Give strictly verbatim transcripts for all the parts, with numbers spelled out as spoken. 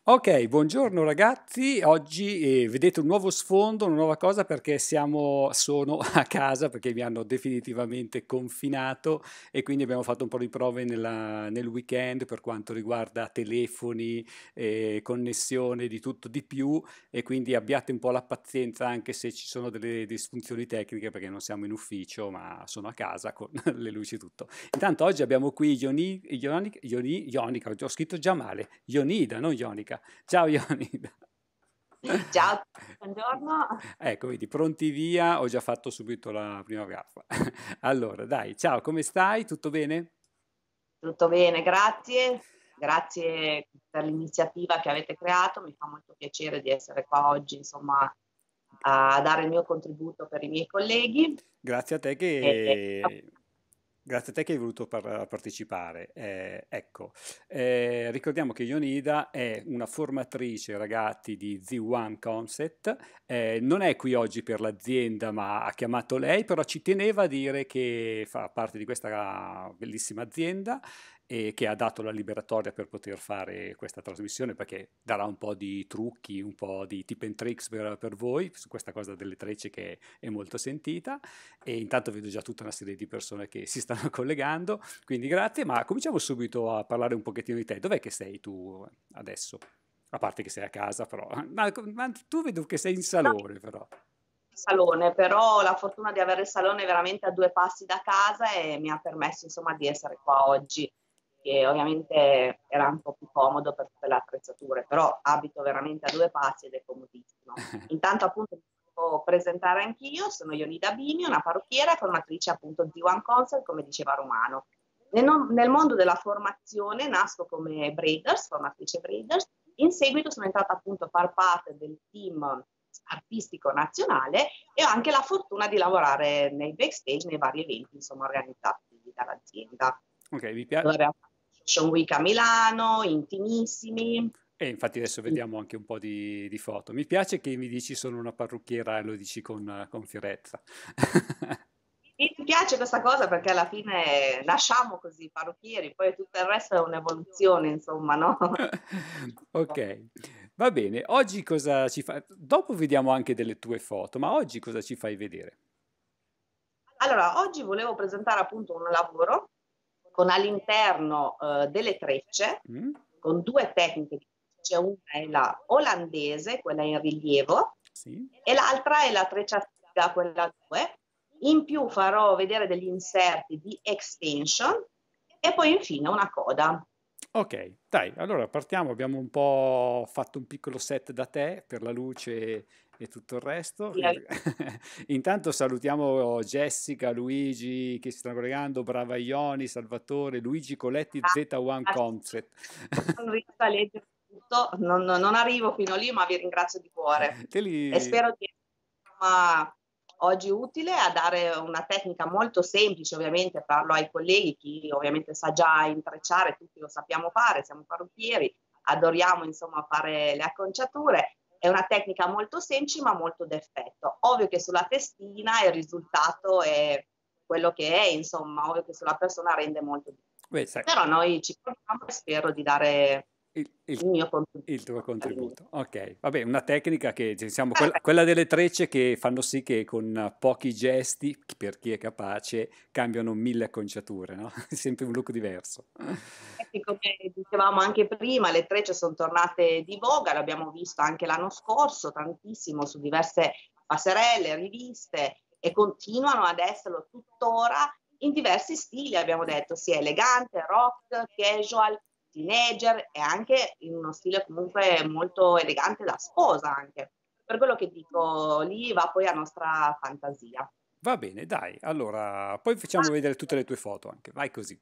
Ok, buongiorno ragazzi. Oggi eh, vedete un nuovo sfondo, una nuova cosa perché siamo, sono a casa perché mi hanno definitivamente confinato e quindi abbiamo fatto un po' di prove nella- nel weekend per quanto riguarda telefoni, eh, connessione, di tutto di più e quindi abbiate un po' la pazienza anche se ci sono delle disfunzioni tecniche perché non siamo in ufficio ma sono a casa con le luci e tutto. Intanto oggi abbiamo qui Ioni, Ioni- Ioni- Ionica, ho scritto già male, Ionida, non Ionica. Ciao Ionida. Ciao, a tutti, buongiorno. Ecco, vedi, pronti via, ho già fatto subito la prima gaffa. Allora, dai, ciao, come stai? Tutto bene? Tutto bene, grazie. Grazie per l'iniziativa che avete creato. Mi fa molto piacere di essere qua oggi, insomma, a dare il mio contributo per i miei colleghi. Grazie a te E- che, grazie a te che hai voluto par- partecipare. Eh, ecco, eh, ricordiamo che Ionida è una formatrice, ragazzi, di Z uno Concept. Eh, non è qui oggi per l'azienda, ma ha chiamato lei, però ci teneva a dire che fa parte di questa bellissima azienda e che ha dato la liberatoria per poter fare questa trasmissione perché darà un po' di trucchi, un po' di tip and tricks per, per voi su questa cosa delle trecce che è molto sentita. E intanto vedo già tutta una serie di persone che si stanno collegando, quindi grazie, ma cominciamo subito a parlare un pochettino di te. Dov'è che sei tu adesso? A parte che sei a casa, però. Ma, ma tu vedo che sei in no, salone, però. salone, però ho la fortuna di avere il salone veramente a due passi da casa e mi ha permesso, insomma, di essere qua oggi, che ovviamente era un po' più comodo per tutte le attrezzature, però abito veramente a due passi ed è comodissimo. Intanto appunto mi devo presentare anch'io, sono Ionida Bimi, una parrucchiera e formatrice appunto di One Consult, come diceva Romano. Nel, non- nel mondo della formazione nasco come Braiders, formatrice Braiders, in seguito sono entrata appunto a far parte del team artistico nazionale e ho anche la fortuna di lavorare nei backstage, nei vari eventi insomma organizzati dall'azienda. Ok, mi piace. Dove abbiamo fatto Fashion Week a Milano, Intimissimi. E infatti adesso vediamo anche un po' di, di foto. Mi piace che mi dici sono una parrucchiera e lo dici con, con fierezza. Mi piace questa cosa perché alla fine nasciamo così parrucchieri, poi tutto il resto è un'evoluzione, insomma, no? Ok, va bene. Oggi cosa ci fai? Dopo vediamo anche delle tue foto, ma oggi cosa ci fai vedere? Allora, oggi volevo presentare appunto un lavoro con all'interno eh, delle trecce, Mm? con due tecniche. C'è una è la olandese, quella in rilievo, Sì? e l'altra è la treccia figa, quella due. In più farò vedere degli inserti di extension e poi infine una coda. Ok, dai, allora partiamo. Abbiamo un po' fatto un piccolo set da te per la luce e tutto il resto. Intanto salutiamo Jessica, Luigi che si stanno collegando, Brava Ioni, Salvatore, Luigi Coletti, Z uno Concept. Non riesco a leggere tutto, non, non arrivo fino lì, ma vi ringrazio di cuore Te e li... spero di essere oggi utile a dare una tecnica molto semplice, ovviamente parlo ai colleghi, chi ovviamente sa già intrecciare, tutti lo sappiamo fare, siamo parrucchieri, adoriamo insomma fare le acconciature, è una tecnica molto semplice ma molto d'effetto. Ovvio che sulla testina il risultato è quello che è, insomma, ovvio che sulla persona rende molto di più. Beh, sai, Però noi ci proviamo e spero di dare Il, il- il mio il tuo contributo all'inizio. contributo. Ok, vabbè, una tecnica che, diciamo, quella, Perfetto. quella delle trecce che fanno sì che con pochi gesti, per chi è capace, cambiano mille acconciature, no? Sempre un look diverso. Infatti, come dicevamo anche prima, le trecce sono tornate di voga, l'abbiamo visto anche l'anno scorso tantissimo su diverse passerelle, riviste e continuano ad esserlo tuttora in diversi stili, abbiamo detto, sia elegante, rock, casual, teenager e anche in uno stile comunque molto elegante da sposa anche. Per quello che dico, lì va poi a nostra fantasia. Va bene, dai, allora, poi facciamo vedere tutte le tue foto anche, vai così.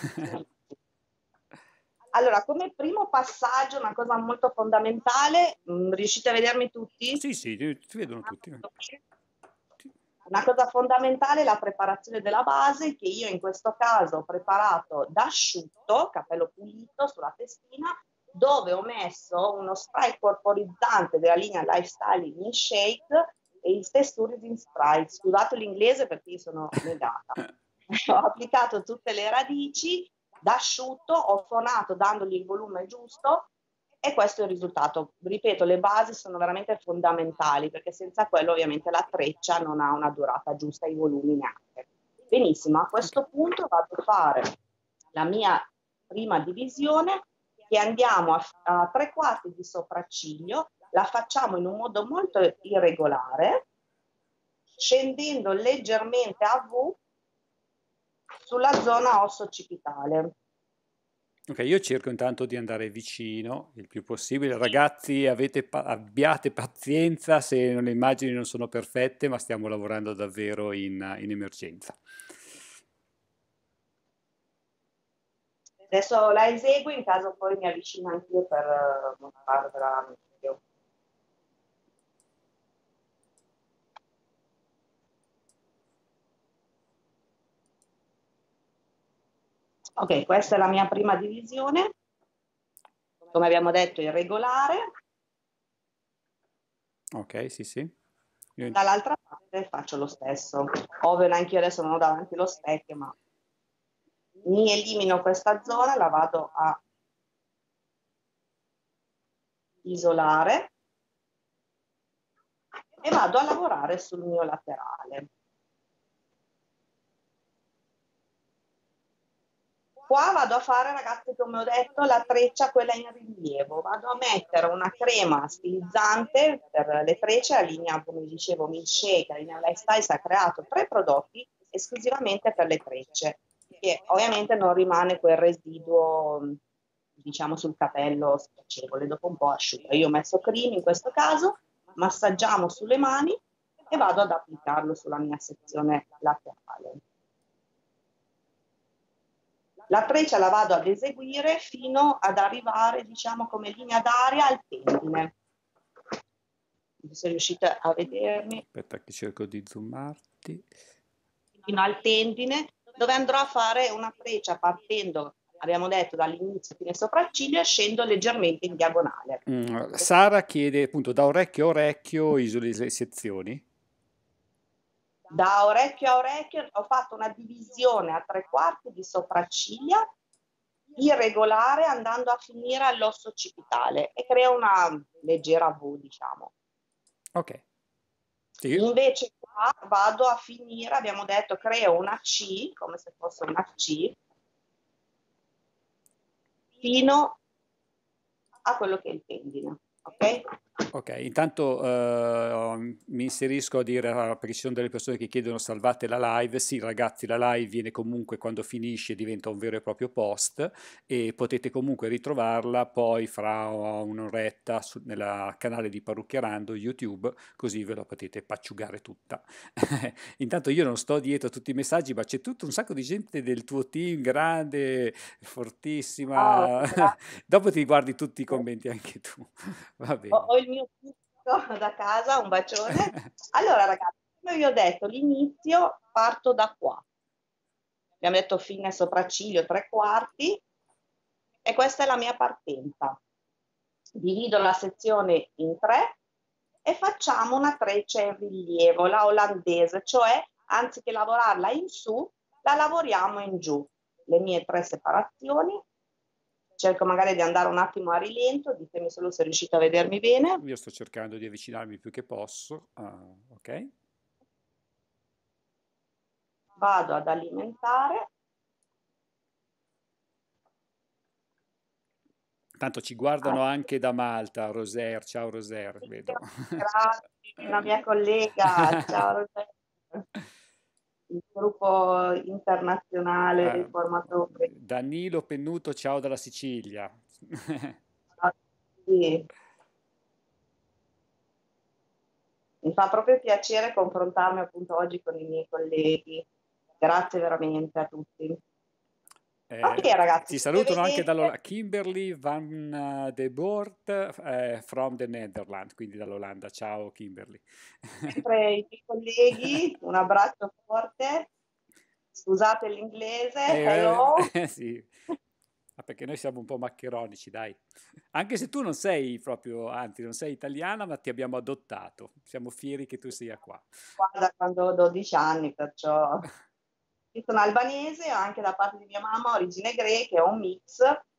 Allora, come primo passaggio, una cosa molto fondamentale, mh, riuscite a vedermi tutti? Sì, sì, ti, ti vedono tutti. Ti- Una cosa fondamentale è la preparazione della base, che io in questo caso ho preparato da asciutto, capello pulito sulla testina, dove ho messo uno spray corporizzante della linea Lifestyle in Shake e il Texturizing Spray. Scusate l'inglese perché io sono negata. Ho applicato tutte le radici d'asciutto, ho suonato dandogli il volume giusto E questo è il risultato. Ripeto, le basi sono veramente fondamentali, perché senza quello ovviamente la treccia non ha una durata giusta, i volumi neanche. Benissimo, a questo Ok. punto vado a fare la mia prima divisione, che andiamo a, a tre quarti di sopracciglio, la facciamo in un modo molto irregolare, scendendo leggermente a V sulla zona osso-occipitale. Ok, io cerco intanto di andare vicino il più possibile. Ragazzi, avete pa- abbiate pazienza se le immagini non sono perfette, ma stiamo lavorando davvero in, in emergenza. Adesso la eseguo, in caso poi mi avvicino anch'io per eh, mostrarvela meglio. Ok, questa è la mia prima divisione, come abbiamo detto irregolare. Ok, sì, sì. Io- Dall'altra parte faccio lo stesso. Ovvio, neanche io adesso non ho davanti lo specchio, ma mi elimino questa zona, la vado a isolare e vado a lavorare sul mio laterale. Qua vado a fare, ragazzi, come ho detto, la treccia, quella in rilievo. Vado a mettere una crema stilizzante per le trecce, la linea, come dicevo, Milkshake, la linea Lifestyle ha creato tre prodotti esclusivamente per le trecce, che ovviamente non rimane quel residuo, diciamo, sul capello spiacevole, dopo un po' asciuga. Io ho messo cream in questo caso, massaggiamo sulle mani e vado ad applicarlo sulla mia sezione laterale. La treccia la vado ad eseguire fino ad arrivare, diciamo, come linea d'aria al tendine. Se riuscite a vedermi, Aspetta che cerco di zoomarti. fino al tendine, dove andrò a fare una treccia partendo, abbiamo detto, dall'inizio fino ai sopracciglio e scendo leggermente in diagonale. Mm, Sara chiede appunto da orecchio a orecchio isoli le sezioni. Da orecchio a orecchio ho fatto una divisione a tre quarti di sopracciglia irregolare andando a finire all'osso occipitale e crea una leggera V, diciamo. Ok. Sì. Invece qua vado a finire, abbiamo detto, creo una C, come se fosse una C, fino a quello che è il tendine, ok? Ok, intanto eh, mi inserisco a dire, ah, perché ci sono delle persone che chiedono salvate la live. Sì, ragazzi, la live viene comunque quando finisce, diventa un vero e proprio post e potete comunque ritrovarla poi fra un'oretta su- nel canale di Parrucchierando YouTube, così ve la potete pacciugare tutta. Intanto io non sto dietro a tutti i messaggi, ma c'è tutto un sacco di gente del tuo team, grande, Oh, fortissima. grazie. Dopo ti guardi tutti i commenti anche tu. Va Ho, bene. ho il mio pubblico da casa, un bacione. Allora, ragazzi, come vi ho detto, l'inizio parto da qua. Abbiamo detto fine sopracciglio, tre quarti, e questa è la mia partenza. Divido la sezione in tre e facciamo una treccia in rilievo, la olandese, cioè anziché lavorarla in su, la lavoriamo in giù. Le mie tre separazioni, cerco magari di andare un attimo a rilento, ditemi solo se riuscite a vedermi bene. Io sto cercando di avvicinarmi più che posso. Ah, ok. Vado ad alimentare. Tanto ci guardano anche da Malta, Roser. Ciao Roser, vedo. Grazie, una mia collega, ciao Roberto, il gruppo internazionale dei Ah, formatori. Danilo Pennuto, ciao dalla Sicilia. Ah, sì. Mi fa proprio piacere confrontarmi appunto oggi con i miei colleghi. Grazie veramente a tutti. Ok, Eh, ragazzi, ti come salutano anche vedete, dall'Olanda. Kimberly van de Boort, eh, from the Netherlands, quindi dall'Olanda. Ciao Kimberly. sempre i miei colleghi, un abbraccio forte. Scusate l'inglese, Eh, hello. eh, sì. Ah, perché noi siamo un po' maccheronici, dai. Anche se tu non sei proprio, anzi, non sei italiana, ma ti abbiamo adottato. Siamo fieri che tu sia qua. Qua da quando ho dodici anni, perciò io sono albanese, ho anche da parte di mia mamma origine greche, ho un mix,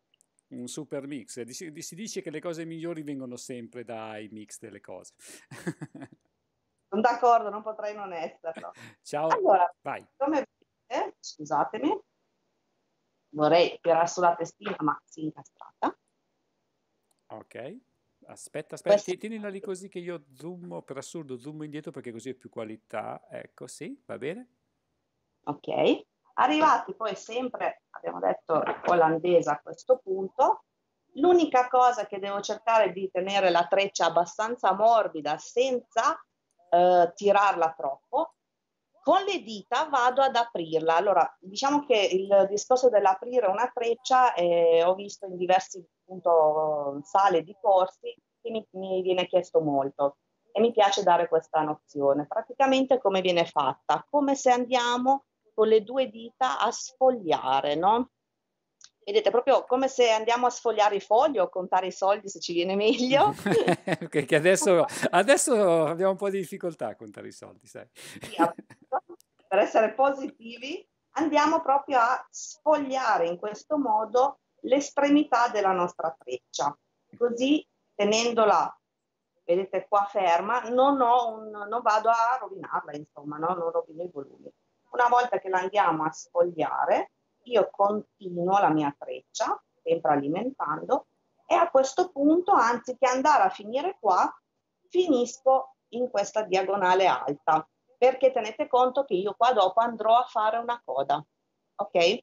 un super mix. Si, si dice che le cose migliori vengono sempre dai mix delle cose. Sono d'accordo, non potrei non esserlo. Ciao, Allora, vai. come vedete, scusatemi, vorrei tirare sulla testina, ma si è incastrata. Ok, aspetta, aspetta, Questa Ti- tienila lì così che io zoom, per assurdo zoom indietro perché così è più qualità. Ecco, sì, va bene. Ok, arrivati poi sempre, abbiamo detto, olandese a questo punto, l'unica cosa che devo cercare di tenere la treccia abbastanza morbida senza eh, tirarla troppo. Con le dita vado ad aprirla. Allora, diciamo che il discorso dell'aprire una treccia eh, ho visto in diversi appunto, sale di corsi che mi, mi viene chiesto molto e mi piace dare questa nozione. Praticamente come viene fatta? Come se andiamo con le due dita a sfogliare, no? Vedete, proprio come se andiamo a sfogliare i fogli o contare i soldi se ci viene meglio. Ok, che adesso, adesso abbiamo un po' di difficoltà a contare i soldi, sai. Sì, appunto, per essere positivi, andiamo proprio a sfogliare in questo modo l'estremità della nostra treccia. Così, tenendola, vedete qua ferma, non, ho un, non vado a rovinarla, insomma, no? Non rovino i volumi. Una volta che la andiamo a sfogliare, io continuo la mia treccia, sempre alimentando, e a questo punto, anziché andare a finire qua, finisco in questa diagonale alta, perché tenete conto che io qua dopo andrò a fare una coda, ok?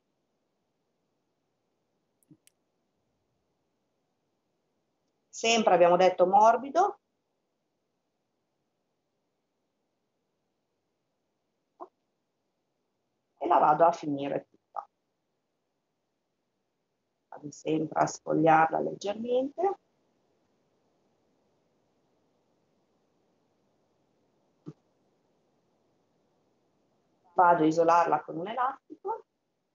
Sempre abbiamo detto morbido. E la vado a finire tutta. Vado sempre a sfogliarla leggermente. Vado a isolarla con un elastico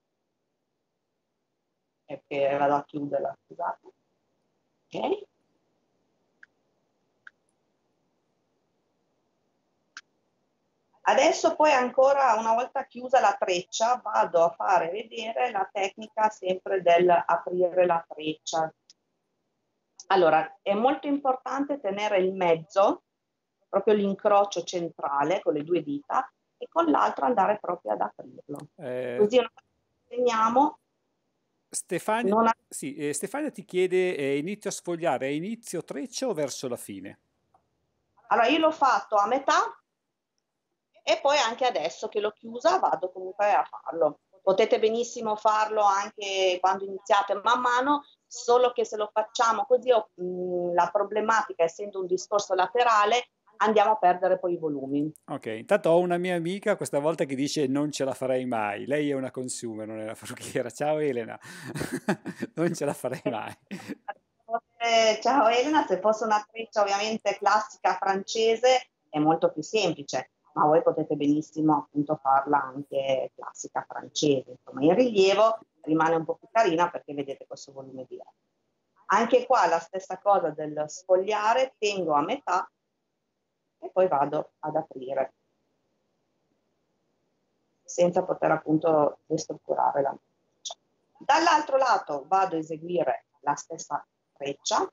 e che vado a chiuderla, scusate. Ok. Adesso poi ancora una volta chiusa la treccia vado a fare vedere la tecnica sempre del aprire la treccia. Allora, è molto importante tenere il mezzo, proprio l'incrocio centrale con le due dita e con l'altro andare proprio ad aprirlo. Eh, Così teniamo, Stefania, non sì, eh, Stefania ti chiede, eh, inizio a sfogliare a inizio treccia o verso la fine? allora io l'ho fatto a metà e poi anche adesso che l'ho chiusa vado comunque a farlo. Potete benissimo farlo anche quando iniziate man mano, solo che se lo facciamo così, mh, la problematica essendo un discorso laterale, andiamo a perdere poi i volumi. Ok, intanto ho una mia amica questa volta che dice non ce la farei mai. Lei è una consumer, non è una parrucchiera. Ciao Elena, non ce la farei mai. Eh, Ciao Elena, se fosse una treccia ovviamente classica francese è molto più semplice, ma voi potete benissimo appunto farla anche classica francese. Insomma, in rilievo rimane un po' più carina perché vedete questo volume diverso. Anche qua la stessa cosa del sfogliare, tengo a metà e poi vado ad aprire, senza poter appunto destrutturare la treccia. Dall'altro lato vado a eseguire la stessa treccia.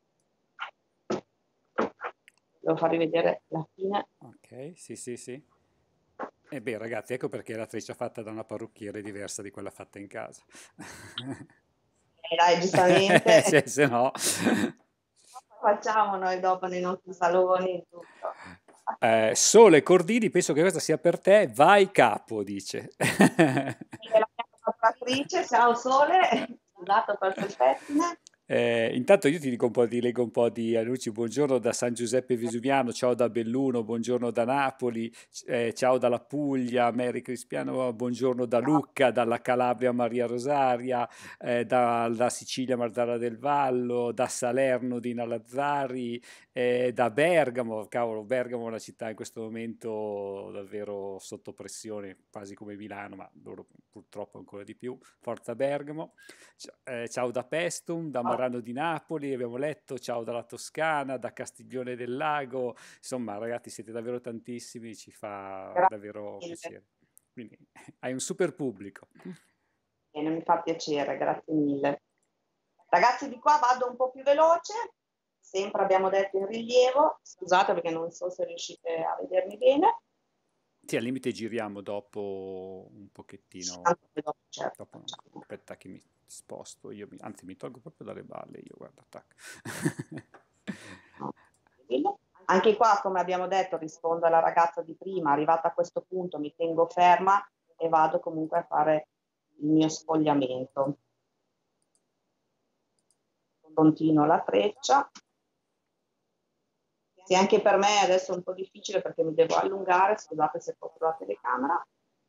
Devo farvi vedere la fine. Ok, sì, sì, sì. E beh, ragazzi, ecco perché la treccia fatta da una parrucchiera è diversa di quella fatta in casa. E dai, giustamente, Se, se no... facciamo noi dopo nei nostri saloni e tutto. Eh, Sole Cordini, penso che questa sia per te. Vai capo, dice. E la mia collaboratrice, ciao Sole, scusate per quel pettine. Eh, intanto io ti dico un po', ti leggo un po' di annunci. Buongiorno da San Giuseppe Vesuviano, ciao da Belluno, buongiorno da Napoli, c- eh, ciao dalla Puglia, Mary Cristiano, buongiorno da Lucca, dalla Calabria Maria Rosaria, eh, dalla Sicilia Marzara del Vallo, da Salerno Dina Lazzari, eh, da Bergamo, cavolo, Bergamo è una città in questo momento davvero sotto pressione, quasi come Milano, ma loro purtroppo ancora di più. Forza Bergamo. Cia- eh, ciao da Pestum, da Marano di Napoli, abbiamo letto, ciao dalla Toscana, da Castiglione del Lago, insomma ragazzi siete davvero tantissimi, ci fa Grazie davvero mille. piacere. Quindi hai un super pubblico. Bene, mi fa piacere, grazie mille. Ragazzi, di qua vado un po' più veloce, sempre abbiamo detto in rilievo, scusate perché non so se riuscite a vedermi bene. Sì, al limite giriamo dopo un Sì, pochettino, tanto veloce, certo, dopo, facciamo. aspetta che mi sposto, io mi- anzi mi tolgo proprio dalle balle, io guarda, tac. No, anche qua, come abbiamo detto, rispondo alla ragazza di prima, arrivata a questo punto mi tengo ferma e vado comunque a fare il mio sfogliamento. Continuo la treccia. Sì, anche per me adesso è un po' difficile perché mi devo allungare, scusate se porto la telecamera.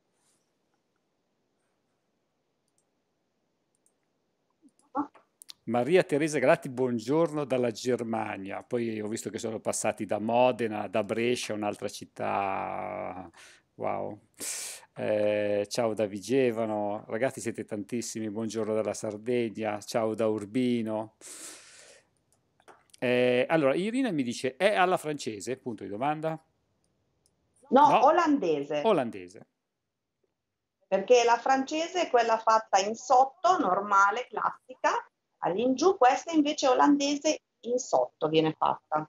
Maria Teresa Gratti, buongiorno dalla Germania. Poi ho visto che sono passati da Modena, da Brescia, un'altra città. Wow. Eh, ciao da Vigevano, ragazzi siete tantissimi, buongiorno dalla Sardegna, ciao da Urbino. Eh, allora, Irina mi dice, è alla francese? Punto di domanda. No, No, olandese, olandese. perché la francese è quella fatta in sotto, normale, classica, all'ingiù, questa invece olandese in sotto viene fatta.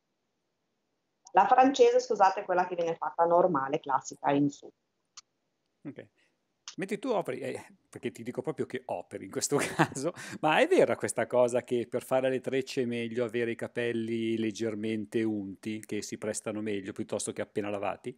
La francese, scusate, è quella che viene fatta normale, classica, in su. Ok. Mentre tu operi, eh, perché ti dico proprio che operi in questo caso, ma è vera questa cosa che per fare le trecce è meglio avere i capelli leggermente unti, che si prestano meglio piuttosto che appena lavati?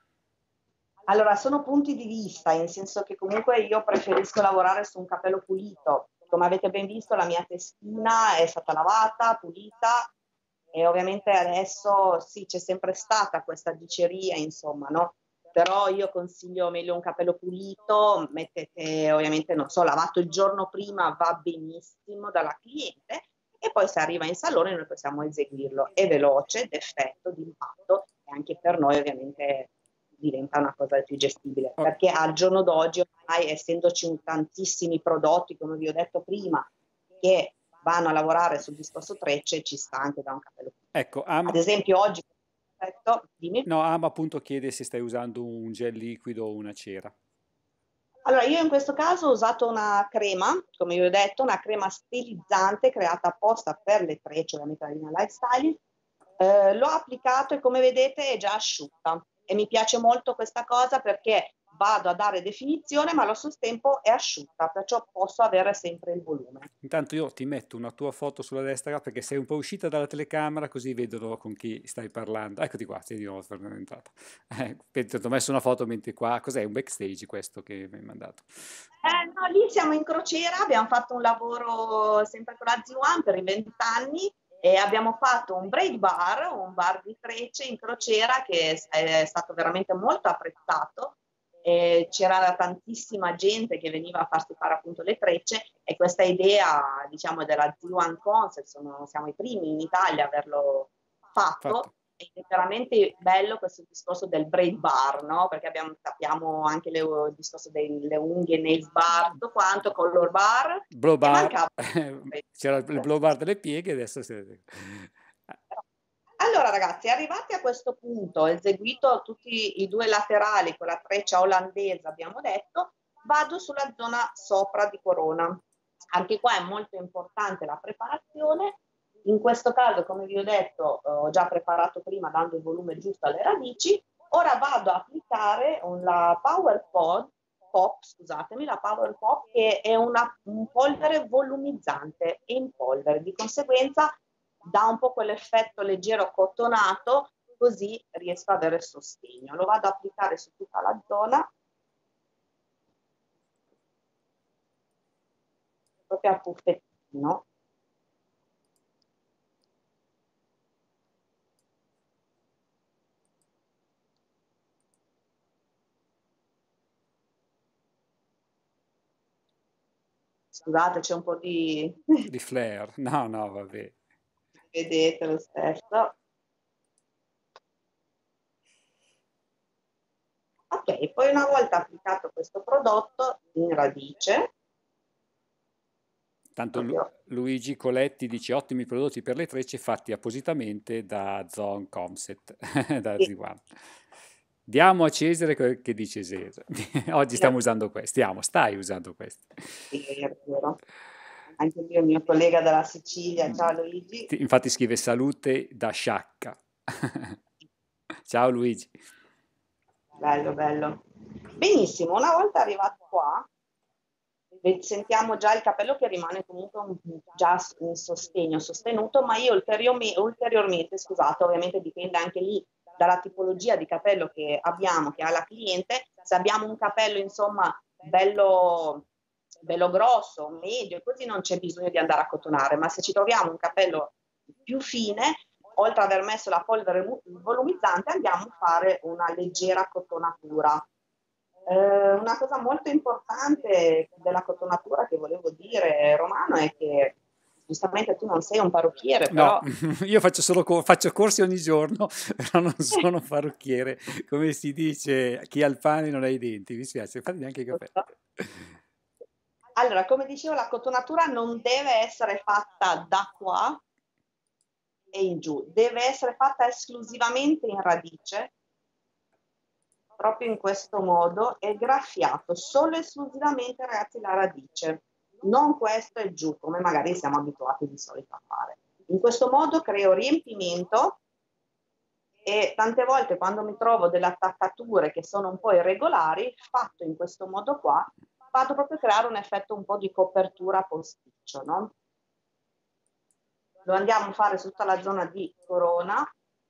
Allora, sono punti di vista, in senso che comunque io preferisco lavorare su un capello pulito. Come avete ben visto, la mia testina è stata lavata, pulita e ovviamente adesso sì, c'è sempre stata questa diceria, insomma, no? Però io consiglio meglio un capello pulito, mettete ovviamente, non so, lavato il giorno prima va benissimo dalla cliente e poi se arriva in salone noi possiamo eseguirlo. È veloce, d'effetto, d'impatto e anche per noi ovviamente diventa una cosa più gestibile, Oh, perché al giorno d'oggi ormai essendoci un tantissimi prodotti, come vi ho detto prima, che vanno a lavorare sul discorso trecce, ci sta anche da un capello. ecco, Ad Ama, esempio oggi, detto, dimmi. no, Ama appunto chiede se stai usando un gel liquido o una cera. Allora, io in questo caso ho usato una crema, come vi ho detto, una crema stilizzante creata apposta per le trecce, ovviamente la linea Lifestyle. Eh, l'ho applicato e come vedete è già asciutta e mi piace molto questa cosa perché vado a dare definizione ma allo stesso tempo è asciutta, perciò posso avere sempre il volume. Intanto io ti metto una tua foto sulla destra perché sei un po' uscita dalla telecamera così vedono con chi stai parlando. Eccoti qua, sei di nuovo entrata. Eh, ti ho messo una foto mentre qua, cos'è? Un backstage questo che mi hai mandato? Eh, no, lì siamo in crociera, abbiamo fatto un lavoro sempre con la Z uno per i vent'anni e abbiamo fatto un braid bar, un bar di trecce in crociera che è stato veramente molto apprezzato. E c'era tantissima gente che veniva a farsi fare appunto le trecce e questa idea, diciamo, della Z uno Concept, sono, siamo i primi in Italia a averlo fatto. Fatto. Ed è veramente bello questo discorso del braid bar, no? Perché abbiamo, sappiamo anche le, il discorso delle unghie, nails bar, tutto quanto, color bar, Blow e bar, mancava. c'era il blow bar delle pieghe, adesso siete... Allora ragazzi, arrivati a questo punto, eseguito tutti i due laterali con la treccia olandese, abbiamo detto, vado sulla zona sopra di corona. Anche qua è molto importante la preparazione. In questo caso, come vi ho detto, ho già preparato prima dando il volume giusto alle radici. Ora vado a applicare la Power Pod, Pop, scusatemi, la Power Pop che è una, un polvere volumizzante in polvere. Di conseguenza dà un po' quell'effetto leggero cottonato, così riesco ad avere sostegno. Lo vado ad applicare su tutta la zona, proprio a puffettino. Scusate, c'è un po' di... Di flare, no, no, vabbè. vedete lo stesso. Ok, poi una volta applicato questo prodotto in radice, Tanto Lu- proprio Luigi Coletti dice ottimi prodotti per le trecce fatti appositamente da Zone Comset, da sì, Z uno. Diamo a Cesare quel che dice Cesare. Oggi sì, stiamo usando questi, stiamo, stai usando questi. è vero. Anche io, il mio collega dalla Sicilia. Ciao Luigi. Ti- Infatti scrive salute da Sciacca. Ciao Luigi. Bello, bello. Benissimo, una volta arrivato qua, ve- sentiamo già il capello che rimane comunque un- già s- in sostegno, sostenuto, ma io ulteriormi- ulteriormente, scusate, ovviamente dipende anche lì dalla tipologia di capello che abbiamo, che ha la cliente. Se abbiamo un capello, insomma, bello, bello grosso, medio, così non c'è bisogno di andare a cotonare, ma se ci troviamo un capello più fine, oltre ad aver messo la polvere mu- volumizzante, andiamo a fare una leggera cotonatura. Eh, una cosa molto importante della cotonatura che volevo dire, Romano, è che giustamente tu non sei un parrucchiere, No, però io faccio solo co- faccio corsi ogni giorno, però non sono parrucchiere. Come si dice, chi ha il pane non ha i denti. Mi spiace, infatti neanche i capelli. allora, come dicevo, la cotonatura non deve essere fatta da qua e in giù, deve essere fatta esclusivamente in radice, proprio in questo modo, e graffiato solo e esclusivamente, ragazzi, la radice, non questo e giù, come magari siamo abituati di solito a fare. In questo modo creo riempimento e tante volte quando mi trovo delle attaccature che sono un po' irregolari, fatto in questo modo qua, vado proprio a creare un effetto un po' di copertura posticcio, no? Lo andiamo a fare su tutta la zona di corona.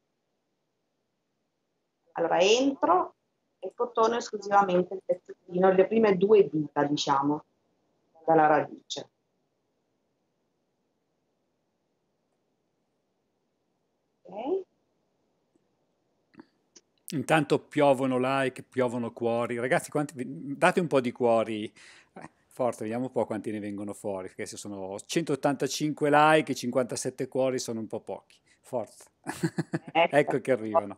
Allora entro e cotono esclusivamente il pezzettino, le prime due dita, diciamo, dalla radice. Ok? Intanto piovono like, piovono cuori. Ragazzi, quanti, date un po' di cuori. Eh, forte, vediamo un po' quanti ne vengono fuori, perché se sono centottantacinque like e cinquantasette cuori sono un po' pochi. Forza. Ecco. Ecco che arrivano.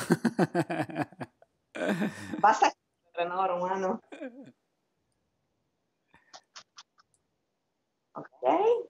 Basta chiudere, no, Romano? Ok.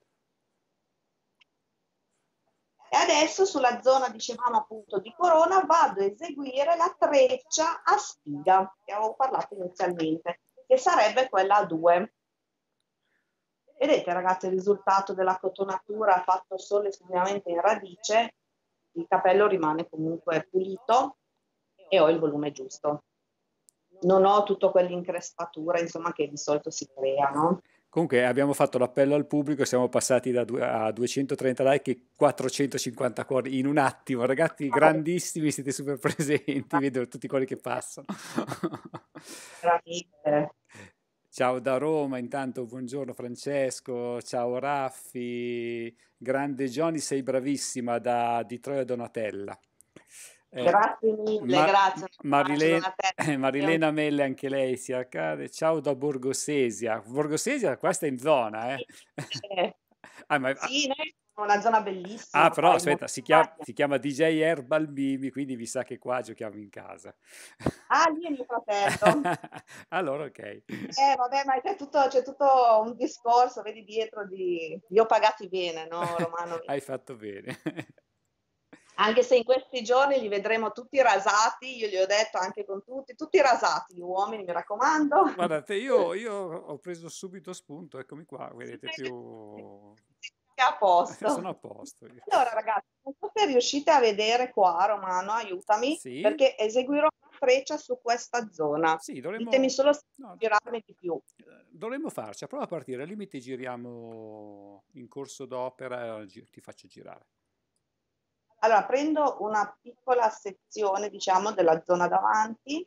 E adesso sulla zona, dicevamo appunto, di corona, vado a eseguire la treccia a spiga, che avevo parlato inizialmente, che sarebbe quella a due. Vedete ragazzi il risultato della cotonatura fatto solo e esclusivamente in radice, il capello rimane comunque pulito e ho il volume giusto. Non ho tutto quell'increspatura, insomma, che di solito si crea, no? Comunque abbiamo fatto l'appello al pubblico, siamo passati da due- a duecentotrenta like e quattrocentocinquanta cuori in un attimo. Ragazzi, grandissimi, siete super presenti, vedo tutti quelli che passano. Veramente. Ciao da Roma, intanto buongiorno Francesco, ciao Raffi, grande Johnny, sei bravissima da di Troia Donatella. Eh, Grazie mille, Ma- grazie. Un abbraccio, Marilena, Donatella. Marilena Melle, anche lei si accade. Ciao da Borgosesia. Borgosesia, questa è in zona, eh? Eh, Ah, ma- ah, sì, noi siamo una zona ah, bellissima però qua in aspetta, si chiama, montagna. si chiama D J Herbal Mimi, quindi mi sa che qua giochiamo in casa. Ah, lì è mio fratello. Allora, ok. Eh, vabbè, ma c'è tutto, c'è tutto un discorso, vedi dietro di... Io ho pagati bene, no, Romano? Hai fatto bene. Anche se in questi giorni li vedremo tutti rasati, io gli ho detto anche con tutti, tutti rasati, gli uomini, mi raccomando. Guardate, io, io ho preso subito spunto, eccomi qua, Si vedete vede più... che è a posto. Sono a posto io. Allora, ragazzi, non so se riuscite a vedere qua, Romano, aiutami, Sì? perché eseguirò una freccia su questa zona. Sì, Ditemi dovremmo... solo se No, girarmi di più. eh, dovremmo farci, prova a partire, al limite giriamo in corso d'opera e gi- ti faccio girare. Allora, prendo una piccola sezione, diciamo, della zona davanti,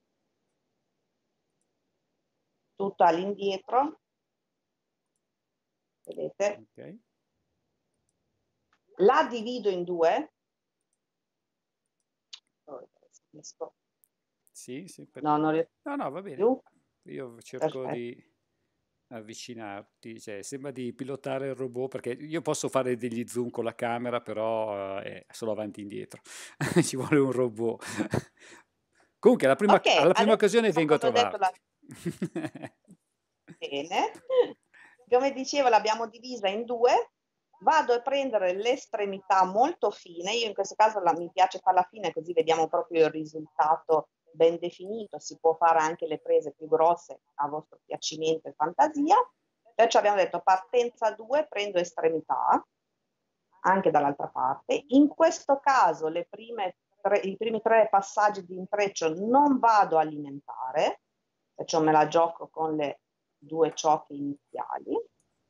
tutta all'indietro, vedete? Ok? La divido in due. Oh, riesco- Sì, sì, per- No, non riesco no, no, va bene. più. Io cerco Perfetto. di avvicinarti, cioè sembra di pilotare il robot perché io posso fare degli zoom con la camera, però eh, è solo avanti e indietro. Ci vuole un robot. Comunque, alla prima, Ok, alla prima adesso occasione vengo a come ho detto trovarti. la... Bene. Come dicevo, l'abbiamo divisa in due. Vado a prendere l'estremità molto fine. Io in questo caso la, mi piace farla fine così vediamo proprio il risultato ben definito. Si può fare anche le prese più grosse a vostro piacimento e fantasia. Perciò abbiamo detto partenza due, prendo estremità, anche dall'altra parte. In questo caso le prime tre, i primi tre passaggi di intreccio non vado a alimentare, perciò me la gioco con le due ciocche iniziali.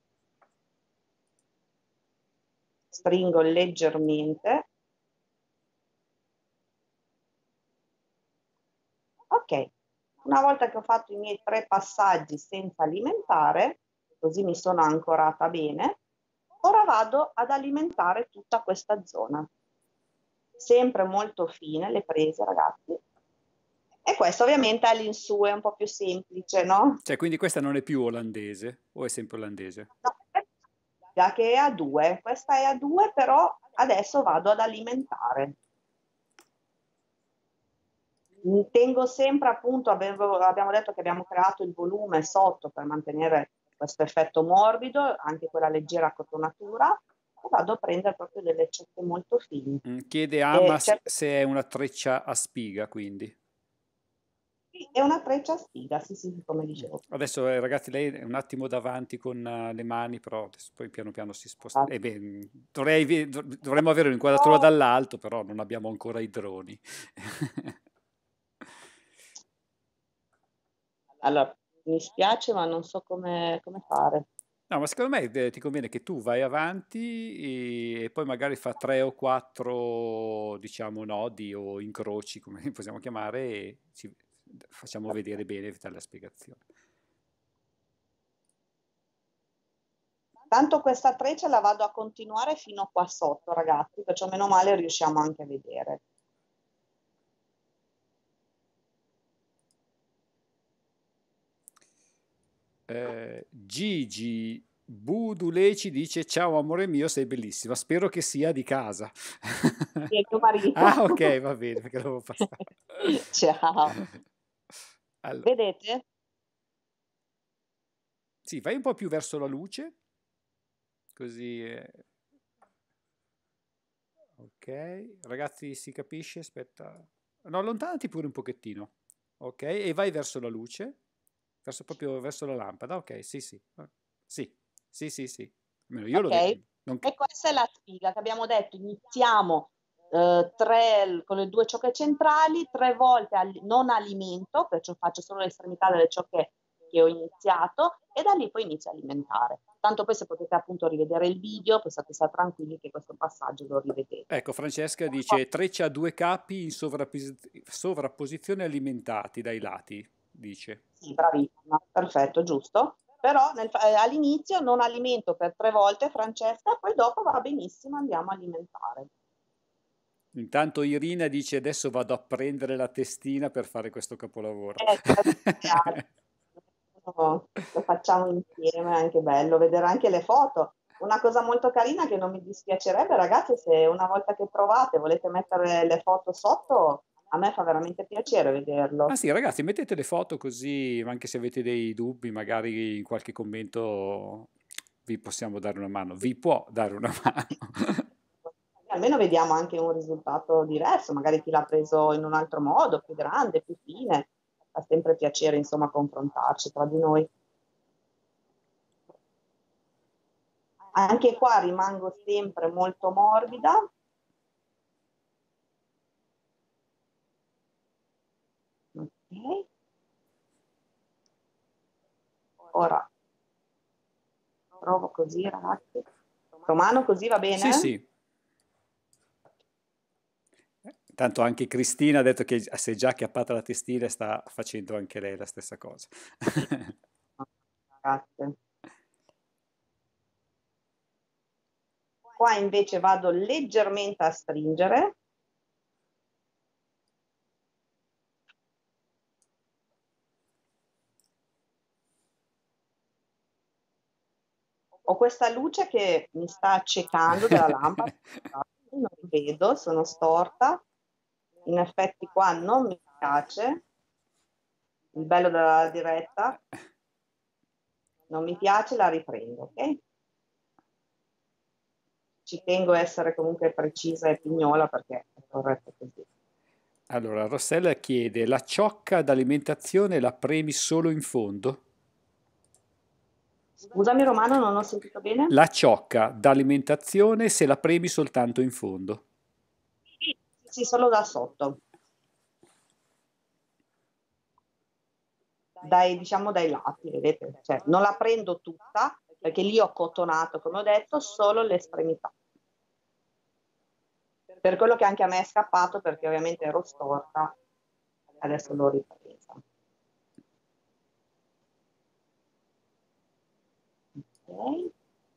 Stringo leggermente. Ok, una volta che ho fatto i miei tre passaggi senza alimentare, così mi sono ancorata bene, ora vado ad alimentare tutta questa zona. Sempre molto fine le prese, ragazzi. E questo ovviamente all'insù è un po' più semplice, no? Cioè, quindi questa non è più olandese, o è sempre olandese? No, già che è a due, questa è a due, però adesso vado ad alimentare. Tengo sempre, appunto, avevo, abbiamo detto che abbiamo creato il volume sotto per mantenere questo effetto morbido, anche quella leggera cotonatura, e vado a prendere proprio delle ciocche molto fini. Mm, chiede E Ama se certo, se è una treccia a spiga, quindi. è una treccia a spiga, sì, sì, come Mm. dicevo. Adesso, eh, ragazzi, lei è un attimo davanti con eh, le mani, però adesso poi piano piano si sposta. Eh beh, mm, dovrei vi- dov- dovremmo avere un'inquadratura Oh, dall'alto, però non abbiamo ancora i droni. allora, mi spiace, ma non so come, come fare. No, ma secondo me eh, ti conviene che tu vai avanti e, e poi magari fa tre o quattro, diciamo, nodi o incroci, come li possiamo chiamare, e ci facciamo vedere bene la spiegazione. Tanto questa treccia la vado a continuare fino qua sotto, ragazzi, perciò meno male riusciamo anche a vedere. Eh, Gigi Buduleci dice: Ciao amore mio, sei bellissima. Spero che sia di casa. Sì, è mio marito. Ah, ok, va bene, perché l'avevo passato. Ciao. Allora, Vedete? sì, vai un po' più verso la luce, così. eh, Ok, ragazzi, si capisce? Aspetta. No, allontanati pure un pochettino. Ok, e vai verso la luce, verso proprio verso la lampada. Ok, sì, sì. eh, Sì, sì, sì, sì. Almeno io lo Ok. vedo. Non E che- questa è la spiga che abbiamo detto. Iniziamo eh, tre, con le due ciocche centrali, tre volte al- non alimento, perciò faccio solo l'estremità delle ciocche che ho iniziato e da lì poi inizio a alimentare. Tanto poi se potete appunto rivedere il video, possiate stare tranquilli che questo passaggio lo rivedete. Ecco, Francesca dice treccia a due capi in sovrappos- sovrapposizione alimentati dai lati, dice. Sì, bravissima, perfetto, giusto. Però nel fa- eh, all'inizio non alimento per tre volte, Francesca, poi dopo va benissimo, andiamo a alimentare. Intanto Irina dice adesso vado a prendere la testina per fare questo capolavoro. Eh, no, lo facciamo insieme, è anche bello vedere anche le foto. Una cosa molto carina che non mi dispiacerebbe, ragazzi, se una volta che provate volete mettere le foto sotto, a me fa veramente piacere Ah vederlo. sì, ragazzi, mettete le foto così, anche se avete dei dubbi, magari in qualche commento vi possiamo dare una mano. Vi può dare una mano. Almeno vediamo anche un risultato diverso, magari chi l'ha preso in un altro modo, più grande, più fine. Fa sempre piacere, insomma, confrontarci tra di noi. Anche qua rimango sempre molto morbida. Ok. Ora provo così, ragazzi. Romano, così va Sì, bene? sì. Tanto anche Cristina ha detto che si è già acchiappata la testina e sta facendo anche lei la stessa cosa. Sì. Grazie. Qua invece vado leggermente a stringere. Ho questa luce che mi sta accecando della lampada, non vedo, sono storta. In effetti qua non mi piace. Il bello della diretta, non mi piace, la riprendo, ok? Ci tengo a essere comunque precisa e pignola perché è corretto così. Allora, Rossella chiede, la ciocca d'alimentazione la premi solo in fondo? Scusami Romano, non ho sentito bene. La ciocca d'alimentazione se la premi soltanto in fondo. Sì, solo da sotto. Dai, diciamo dai lati, vedete? Cioè, non la prendo tutta, perché lì ho cottonato, come ho detto, solo l'estremità. Per quello che anche a me è scappato, perché ovviamente ero storta, adesso l'ho ripresa. Ok.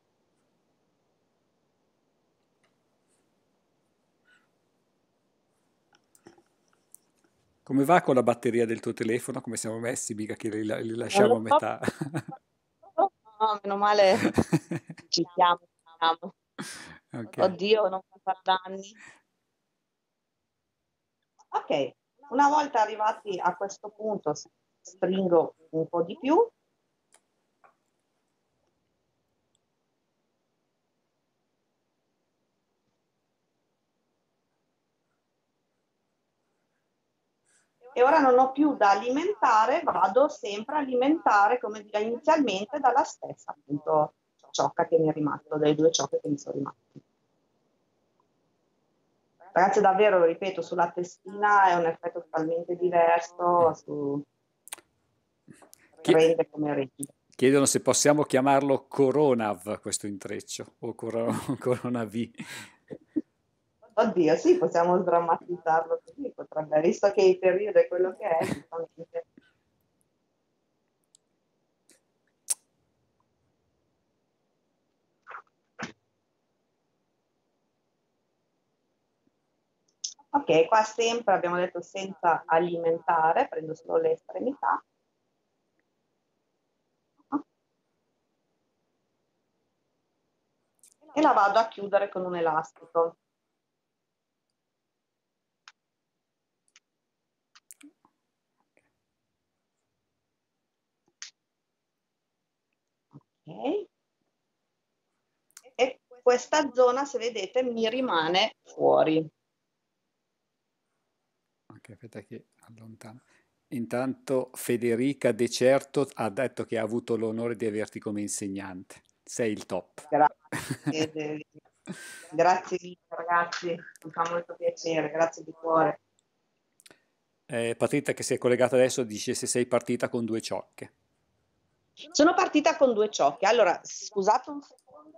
Come va con la batteria del tuo telefono? Come siamo messi? Mica che li, li Non lasciamo lo a so, metà. no, meno male ci siamo, ci siamo. Ok. Oddio, non mi fa danni. Ok, una volta arrivati a questo punto, stringo un po' di più. E ora non ho più da alimentare, vado sempre a alimentare come inizialmente dalla stessa appunto ciocca che mi è rimasto, delle due ciocche che mi sono rimaste. Ragazzi, davvero, ripeto, sulla testina è un effetto totalmente diverso, su rende come rigido. Chiedono se possiamo chiamarlo Coronav questo intreccio o Coro- Coronav. Oddio, sì, possiamo sdrammatizzarlo così, potrebbe, visto che il periodo è quello che è, giustamente. Ok, qua sempre abbiamo detto senza alimentare, prendo solo le estremità. E la vado a chiudere con un elastico. Ok. E questa zona, se vedete, mi rimane fuori. Ok, aspetta che allontano. Intanto Federica De Certo ha detto che ha avuto l'onore di averti come insegnante. Sei il top. Grazie, grazie mille ragazzi, mi fa molto piacere, grazie di cuore. Eh, Patrizia che si è collegata adesso dice se sei partita con due ciocche. Sono partita con due ciocche. Allora, scusate un secondo.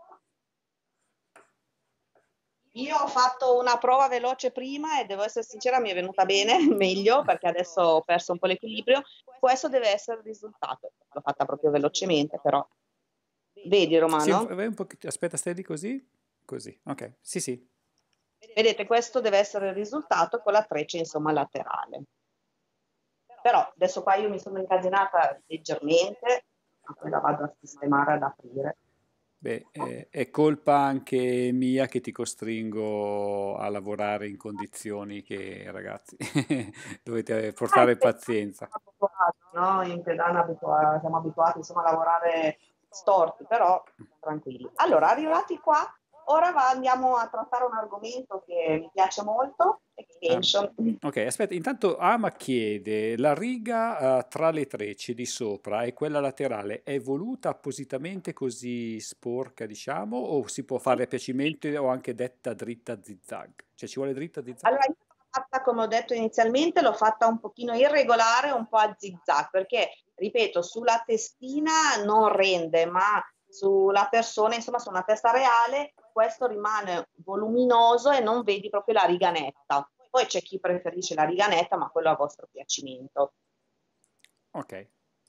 Io ho fatto una prova veloce prima e devo essere sincera, mi è venuta bene, meglio, perché adesso ho perso un po' l'equilibrio. Questo deve essere il risultato. L'ho fatta proprio velocemente, però. Vedi, Sì, un, Romano? po'- vai un po', aspetta, stai di così? Così, ok, sì, sì. Vedete, questo deve essere il risultato con la treccia, insomma, laterale. Però adesso qua io mi sono incasinata leggermente, ma poi la vado a sistemare, ad aprire. Beh, è, è colpa anche mia che ti costringo a lavorare in condizioni che, ragazzi, dovete Ah, in portare pedana pazienza. siamo abituati, no? In pedana abitua- siamo abituati insomma, a lavorare storti, però tranquilli. Allora, arrivati qua, ora va- andiamo a trattare un argomento che mi piace molto, Ah, extension. ok, aspetta, intanto Ama chiede, la riga eh, tra le trecce di sopra e quella laterale è voluta appositamente così sporca, diciamo, o si può fare a piacimento o anche detta dritta zigzag? Cioè ci vuole dritta zigzag? Allora, io l'ho fatta, come ho detto inizialmente, l'ho fatta un pochino irregolare, un po' a zig-zag, perché, ripeto, sulla testina non rende, ma sulla persona, insomma, su una testa reale, questo rimane voluminoso e non vedi proprio la riga netta. Poi c'è chi preferisce la riga netta, ma quello a vostro piacimento. Ok.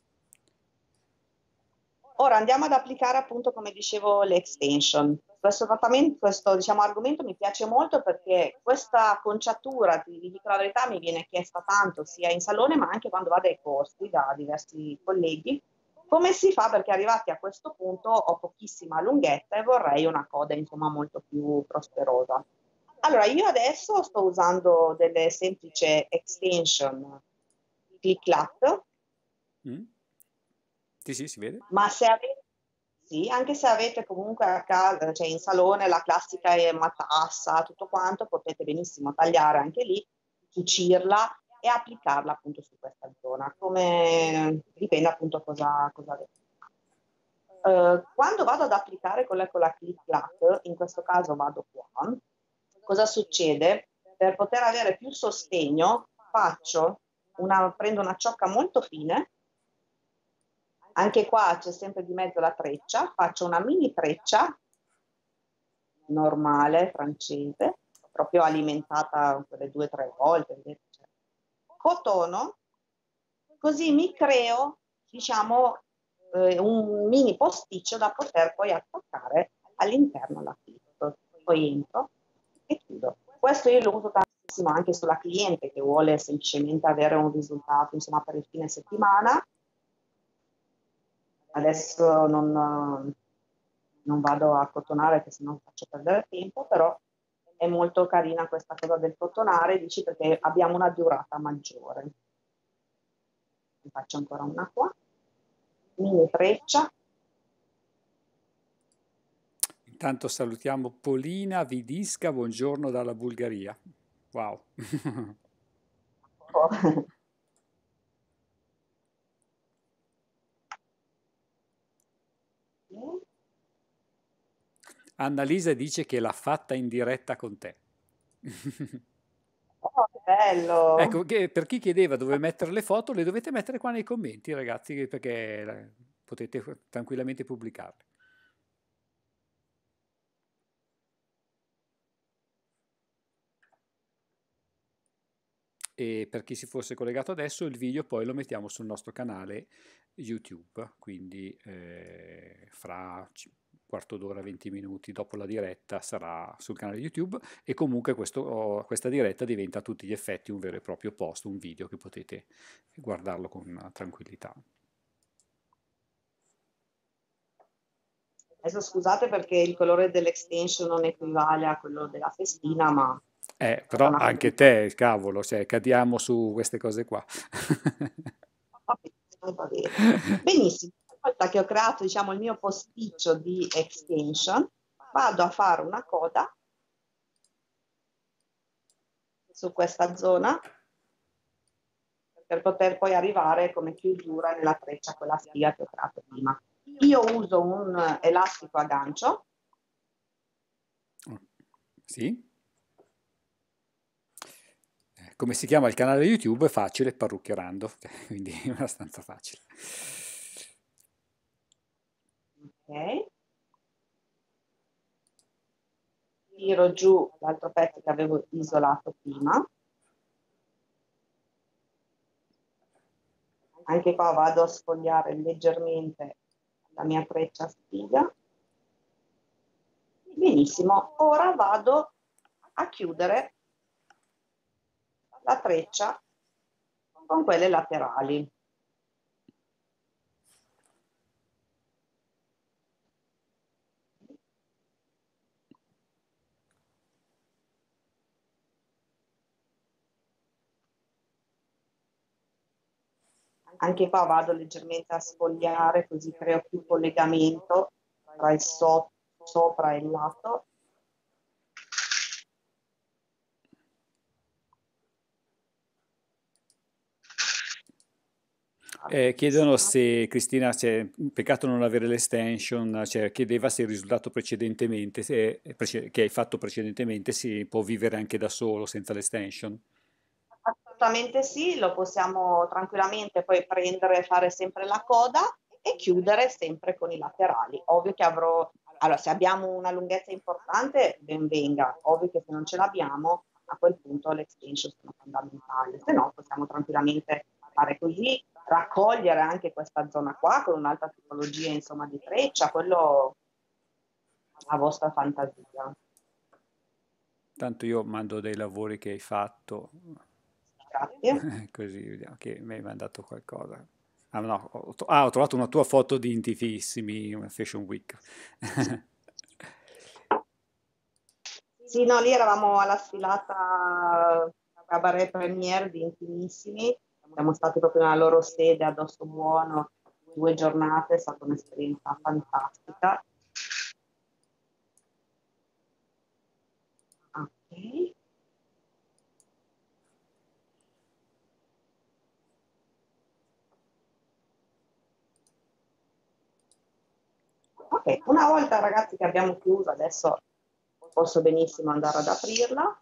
Ora andiamo ad applicare appunto, come dicevo, le extension. Questo trattamento, questo diciamo, argomento mi piace molto perché questa conciatura, ti dico la verità, mi viene chiesta tanto sia in salone ma anche quando vado ai corsi da diversi colleghi. Come si fa? Perché arrivati a questo punto ho pochissima lunghezza e vorrei una coda insomma molto più prosperosa. Allora io adesso sto usando delle semplici extension click clack. Mm. Sì, sì, si vede. Ma se avete, sì, anche se avete comunque a casa, cioè in salone la classica è matassa, tutto quanto, potete benissimo tagliare anche lì, cucirla e applicarla appunto su questa zona, come dipende appunto cosa, cosa avete. eh, quando vado ad applicare con la, con la click clack, in questo caso vado qua, cosa succede? Per poter avere più sostegno, faccio una, prendo una ciocca molto fine, anche qua c'è sempre di mezzo la treccia, faccio una mini treccia normale, francese, proprio alimentata quelle due o tre volte, cotono, così mi creo, diciamo, eh, un mini posticcio da poter poi attaccare all'interno la clip. Poi entro e chiudo. Questo io lo uso tantissimo anche sulla cliente che vuole semplicemente avere un risultato, insomma, per il fine settimana. Adesso non, non vado a cotonare, che sennò faccio perdere tempo, però è molto carina questa cosa del cotonare, dici, perché abbiamo una durata maggiore. Ne faccio ancora una qua, mini treccia. Intanto salutiamo Polina Vidisca, buongiorno dalla Bulgaria. Wow. Oh. Annalisa dice che l'ha fatta in diretta con te. Oh, che bello! Ecco, che per chi chiedeva dove mettere le foto, le dovete mettere qua nei commenti, ragazzi, perché eh, potete tranquillamente pubblicarle. E per chi si fosse collegato adesso, il video poi lo mettiamo sul nostro canale YouTube, quindi eh, fra c- quarto d'ora, venti minuti dopo la diretta sarà sul canale YouTube e comunque questo- oh, questa diretta diventa a tutti gli effetti un vero e proprio post, un video che potete guardarlo con tranquillità. Adesso scusate perché il colore dell'extension non equivale a quello della festina, ma Eh, è stata però una anche combinazione. te, cavolo, cioè, cadiamo su queste cose qua. Va bene, va bene. Benissimo, una volta che ho creato, diciamo, il mio posticcio di extension, vado a fare una coda su questa zona per poter poi arrivare come chiusura nella treccia con la spiga che ho creato prima. Io uso un elastico a gancio. Sì? Eh, Come si chiama il canale YouTube? È facile, Parrucchierando, quindi è abbastanza facile. Ok. Tiro giù l'altro pezzo che avevo isolato prima. Anche qua vado a sfogliare leggermente la mia treccia spiga. Benissimo, ora vado a chiudere la treccia con quelle laterali. Anche qua vado leggermente a sfogliare così creo più collegamento tra il so sopra e il lato. Eh, chiedono se Cristina, cioè, peccato non avere l'estension, cioè, chiedeva se il risultato precedentemente, se- prece- che hai fatto precedentemente, si può vivere anche da solo senza l'estension. Assolutamente sì, lo possiamo tranquillamente poi prendere e fare sempre la coda e chiudere sempre con i laterali. Ovvio che avrò, allora se abbiamo una lunghezza importante, ben venga, ovvio che se non ce l'abbiamo, a quel punto le extension sono fondamentali, se no possiamo tranquillamente fare così, raccogliere anche questa zona qua con un'altra tipologia insomma di treccia, quello a vostra fantasia. Tanto io mando dei lavori che hai fatto, Grazie. così vediamo che mi hai mandato qualcosa. Ah, no, ho, ah, ho trovato una tua foto di Intifissimi, una Fashion Week. Sì, no, lì eravamo alla sfilata Cabaret Premiere di Intimissimi, siamo stati proprio nella loro sede ad Ossobuono due giornate, è stata un'esperienza fantastica. Ok. Ok, una volta ragazzi che abbiamo chiuso, adesso posso benissimo andare ad aprirla.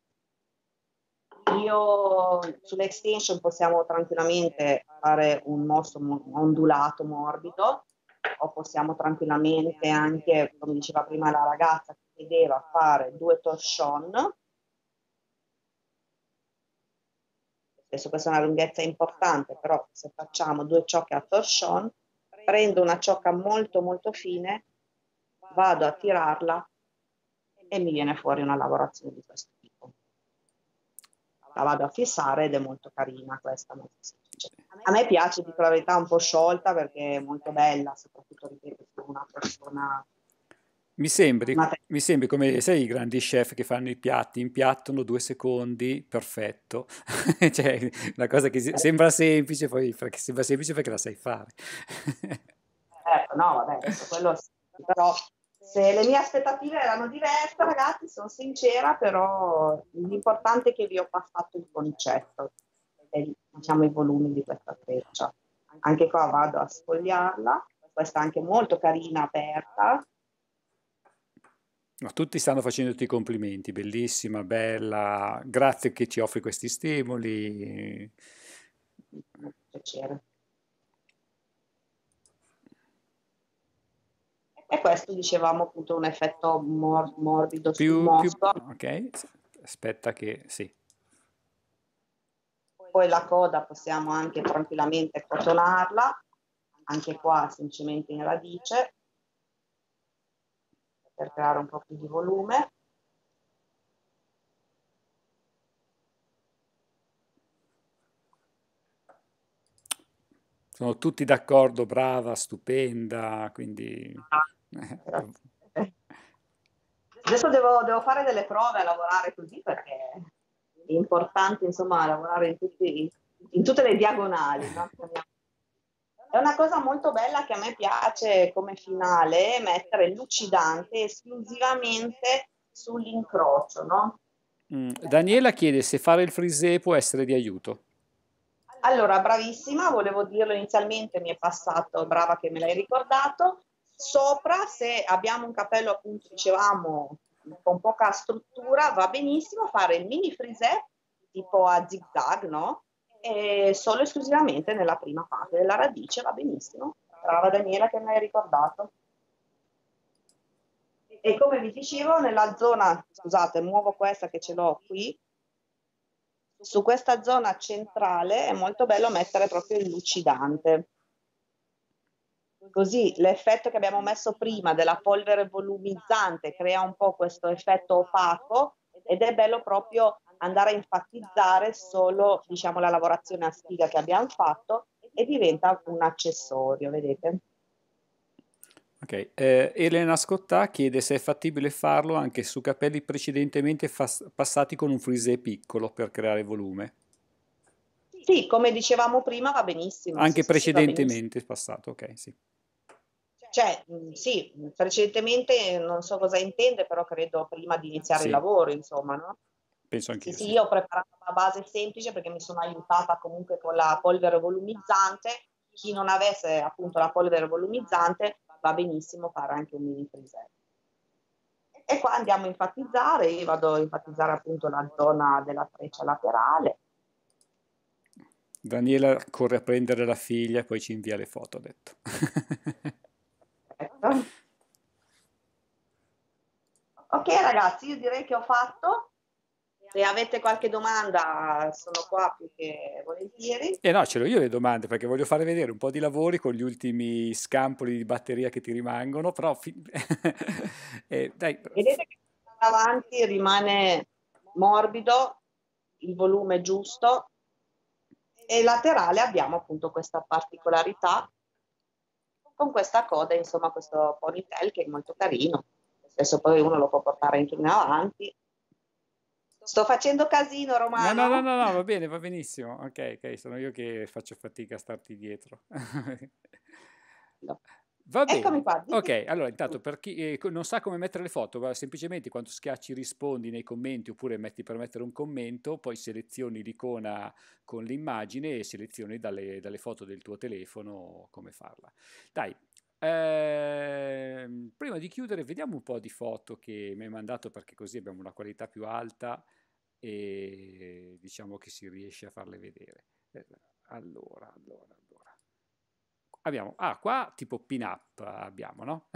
Io sulle extension possiamo tranquillamente fare un mosso ondulato morbido, o possiamo tranquillamente anche, come diceva prima la ragazza che chiedeva, fare due torsion. Adesso questa è una lunghezza importante, però se facciamo due ciocche a torsion, prendo una ciocca molto molto fine, vado a tirarla e mi viene fuori una lavorazione di questo tipo. La vado a fissare ed è molto carina questa, molto semplice. A me piace, dico la verità, un po' sciolta perché è molto bella, soprattutto ripeto, su una persona. Mi sembri, Una te- mi sembri come, sai, i grandi chef che fanno i piatti, impiattano due secondi, perfetto. Cioè, una cosa che si- sembra semplice, poi perché sembra semplice perché la sai fare. Ecco, no, vabbè, adesso quello sì, però se le mie aspettative erano diverse, ragazzi, sono sincera, però l'importante è che vi ho passato il concetto, e, diciamo i volumi di questa treccia. Anche qua vado a sfogliarla, questa è anche molto carina aperta. No, tutti stanno facendoti i complimenti, bellissima, bella, grazie che ci offri questi stimoli. Molto piacere. E questo dicevamo appunto un effetto mor- morbido sul Più, più, mosto. ok, aspetta che, sì. Poi la coda possiamo anche tranquillamente cotonarla, anche qua semplicemente in radice, per creare un po' più di volume. Sono tutti d'accordo, brava, stupenda, quindi... eh, Grazie. Adesso devo, devo fare delle prove a lavorare così perché è importante insomma lavorare in, tutti, in tutte le diagonali, no? È una cosa molto bella che a me piace come finale, mettere lucidante esclusivamente sull'incrocio, no? Mm, Daniela chiede se fare il frisé può essere di aiuto. Allora, bravissima, volevo dirlo inizialmente, mi è passato, brava che me l'hai ricordato. Sopra, se abbiamo un capello, appunto, dicevamo, con poca struttura, va benissimo fare il mini frisé, tipo a zig-zag, no? E solo esclusivamente nella prima parte della radice, va benissimo. Brava Daniela che me l'hai ricordato. E come vi dicevo, nella zona, scusate, muovo questa che ce l'ho qui, su questa zona centrale è molto bello mettere proprio il lucidante. Così l'effetto che abbiamo messo prima della polvere volumizzante crea un po' questo effetto opaco ed è bello proprio andare a enfatizzare solo, diciamo, la lavorazione a spiga che abbiamo fatto e diventa un accessorio, vedete? Ok, eh, Elena Scottà chiede se è fattibile farlo anche su capelli precedentemente fas- passati con un frisé piccolo per creare volume. Sì, come dicevamo prima va benissimo, sì, Anche sì, sì, va benissimo. precedentemente passato, ok, sì. Cioè, mh, sì, precedentemente non so cosa intende, però credo prima di iniziare il Sì, lavoro, insomma, no? penso Sì, anch'io, sì, sì. io ho preparato una base semplice perché mi sono aiutata comunque con la polvere volumizzante. Chi non avesse appunto la polvere volumizzante va benissimo fare anche un mini frisè. E qua andiamo a enfatizzare, io vado a enfatizzare appunto la zona della treccia laterale. Daniela corre a prendere la figlia e poi ci invia le foto, ha detto. Ecco. Ok ragazzi, io direi che ho fatto. Se avete qualche domanda sono qua più che volentieri. E no, ce l'ho io le domande perché voglio fare vedere un po' di lavori con gli ultimi scampoli di batteria che ti rimangono, però fi- eh, dai, Vedete che davanti rimane morbido, il volume giusto, e laterale abbiamo appunto questa particolarità con questa coda, insomma questo ponytail che è molto carino. Adesso poi uno lo può portare anche in avanti. Sto facendo casino, no, no, no, Romano? no, no, va bene, va benissimo. Ok, ok, sono io che faccio fatica a starti dietro. No. Va Eccomi bene. qua, dimmi. Ok, allora intanto per chi eh, co- non sa come mettere le foto, guarda, semplicemente quando schiacci rispondi nei commenti oppure metti per mettere un commento, poi selezioni l'icona con l'immagine e selezioni dalle, dalle foto del tuo telefono come farla. Dai, Ehm, prima di chiudere, vediamo un po' di foto che mi hai mandato perché così abbiamo una qualità più alta e diciamo che si riesce a farle vedere. Eh, Allora, allora, allora. Abbiamo, ah, qua tipo pin-up abbiamo, no?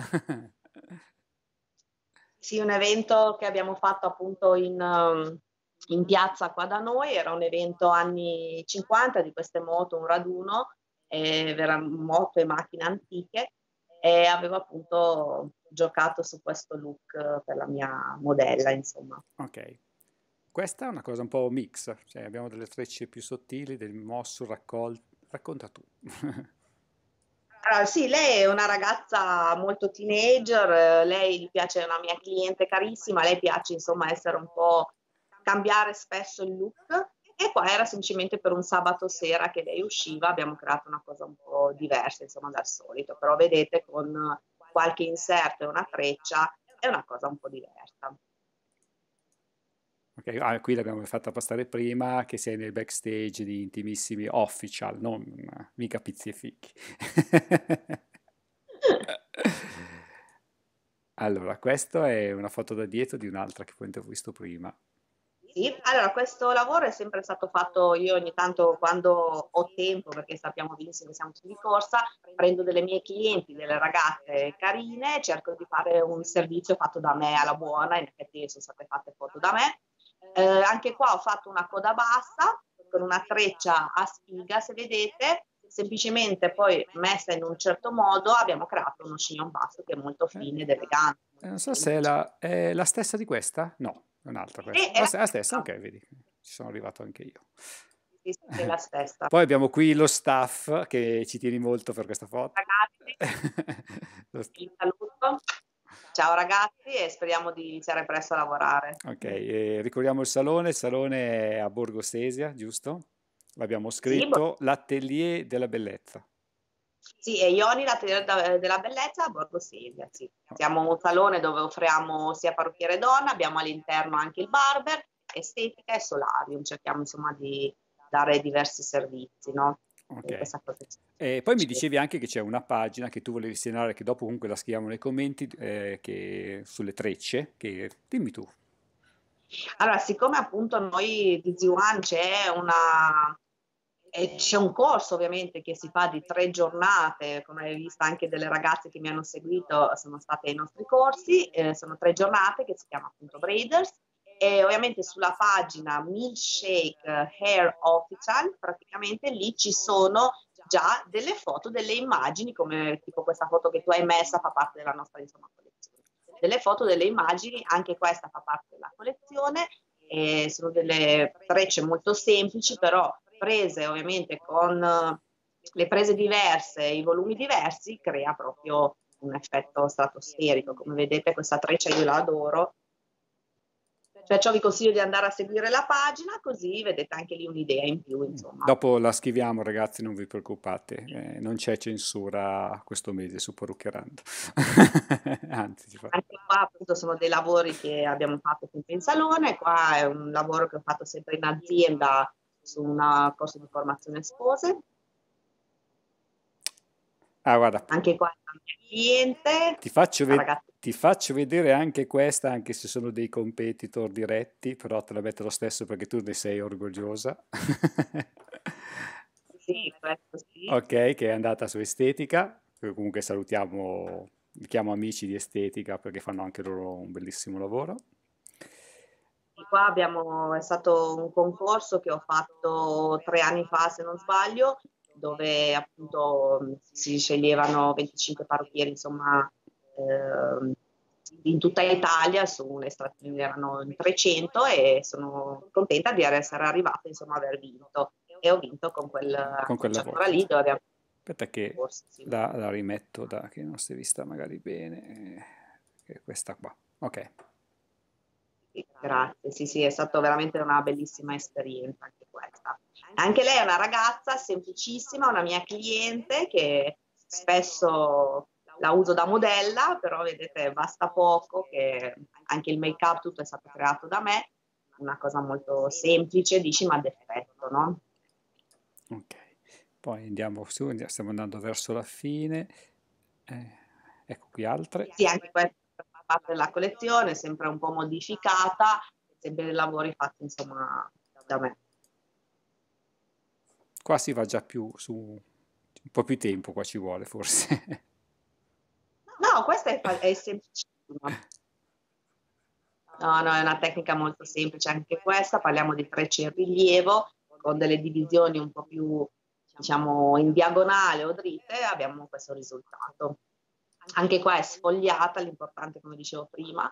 Sì, un evento che abbiamo fatto appunto in, um, in piazza qua da noi, era un evento anni cinquanta di queste moto, un raduno, eh, vera- moto e macchine antiche, e avevo appunto giocato su questo look eh, per la mia modella, insomma. Ok. Questa è una cosa un po' mix, cioè abbiamo delle trecce più sottili, del mosso raccolto. Racconta tu. Allora, sì, lei è una ragazza molto teenager, eh, lei gli piace, è una mia cliente carissima, a lei piace insomma essere un po' cambiare spesso il look e qua era semplicemente per un sabato sera che lei usciva, abbiamo creato una cosa un po' diversa insomma dal solito, però vedete con qualche inserto e una treccia è una cosa un po' diversa. Ok, ah, qui l'abbiamo fatta passare prima che sei nel backstage di Intimissimi Official, non eh, mica pizzi e fichi. Allora, questa è una foto da dietro di un'altra che poi ho visto prima. Sì, allora questo lavoro è sempre stato fatto, io ogni tanto quando ho tempo, perché sappiamo benissimo che siamo tutti di corsa, prendo delle mie clienti, delle ragazze carine, cerco di fare un servizio fatto da me alla buona, in effetti sono state fatte foto da me. Eh, anche qua ho fatto una coda bassa con una treccia a spiga, se vedete, semplicemente poi messa in un certo modo abbiamo creato uno chignon basso che è molto Eh, fine ed elegante, eh, molto non so se è semplice. la, è la stessa di questa? No, è un'altra E questa. è La, la st- la stessa, stessa, ok, vedi, ci sono arrivato anche io. sì, sì, è la stessa. Poi abbiamo qui lo staff che ci tieni molto per questa foto. Ragazzi, Lo st- vi saluto. Ciao ragazzi e speriamo di iniziare presto a lavorare. Ok, e ricordiamo il salone, il salone è a Borgo Sesia, giusto? L'abbiamo Sì, bo- scritto, l'Atelier della Bellezza. sì, e Ioni, la Tele- da- della bellezza a Borgo Silvia, sì. Siamo un salone dove offriamo sia parrucchiere donna, abbiamo all'interno anche il barber, estetica e solarium. Cerchiamo insomma di dare diversi servizi, no? E Ok. questa cosa ci E poi mi piace. dicevi anche che c'è una pagina che tu volevi segnalare, che dopo comunque la scriviamo nei commenti, eh, che, sulle trecce, che dimmi tu. Allora, siccome appunto noi di Z uno c'è una e c'è un corso ovviamente che si fa di tre giornate, come hai visto anche delle ragazze che mi hanno seguito sono state ai nostri corsi, eh, sono tre giornate che si chiama appunto Braiders e ovviamente sulla pagina Milkshake Hair Official praticamente lì ci sono già delle foto, delle immagini come tipo questa foto che tu hai messa fa parte della nostra insomma collezione. Delle foto, delle immagini, anche questa fa parte della collezione e sono delle trecce molto semplici però prese ovviamente con eh, le prese diverse, i volumi diversi, crea proprio un effetto stratosferico. Come vedete questa treccia io la adoro, perciò vi consiglio di andare a seguire la pagina così vedete anche lì un'idea in più, insomma. Dopo la scriviamo, ragazzi, non vi preoccupate, eh, non c'è censura questo mese su Parruccherando. Anzi, ci fa. Anche qua appunto sono dei lavori che abbiamo fatto sempre in salone, qua è un lavoro che ho fatto sempre in azienda su un corso di formazione spose, Ah, guarda, anche qua è una mia cliente, ti faccio, la ve- ragazza. ti faccio vedere anche questa, anche se sono dei competitor diretti, però te la metto lo stesso perché tu ne sei orgogliosa. Sì, questo sì. Ok, che è andata su Estetica, che comunque salutiamo, li chiamo amici di Estetica perché fanno anche loro un bellissimo lavoro. Di qua abbiamo, è stato un concorso che ho fatto tre anni fa, se non sbaglio, dove appunto mh, si sceglievano venticinque parrucchieri, insomma, ehm, in tutta Italia, su un'estrattiva erano in trecento e sono contenta di essere arrivata, insomma, a aver vinto. E ho vinto con Con quel lavoro. quell'acciatura lì dove abbiamo Aspetta che corso, sì. la, la rimetto da che non si è vista magari bene. eh, È questa qua. Ok. Sì, grazie, sì, sì, è stata veramente una bellissima esperienza anche questa. Anche lei è una ragazza semplicissima, una mia cliente che spesso la uso da modella, però vedete basta poco, che anche il make-up tutto è stato creato da me, una cosa molto semplice, dici ma d'effetto, no? Ok. Poi andiamo su, andiamo- stiamo andando verso la fine. Eh, ecco qui altre. Sì, anche questa fa parte della collezione, sempre un po' modificata, sempre dei lavori fatti insomma da me. Qua si va già più su un po' più tempo, qua ci vuole forse. No, questa è, fa- è semplicissima. No, no, è una tecnica molto semplice anche questa, parliamo di trecce in rilievo, con delle divisioni un po' più, diciamo, in diagonale o dritte, abbiamo questo risultato. Anche qua è sfogliata, l'importante, come dicevo prima.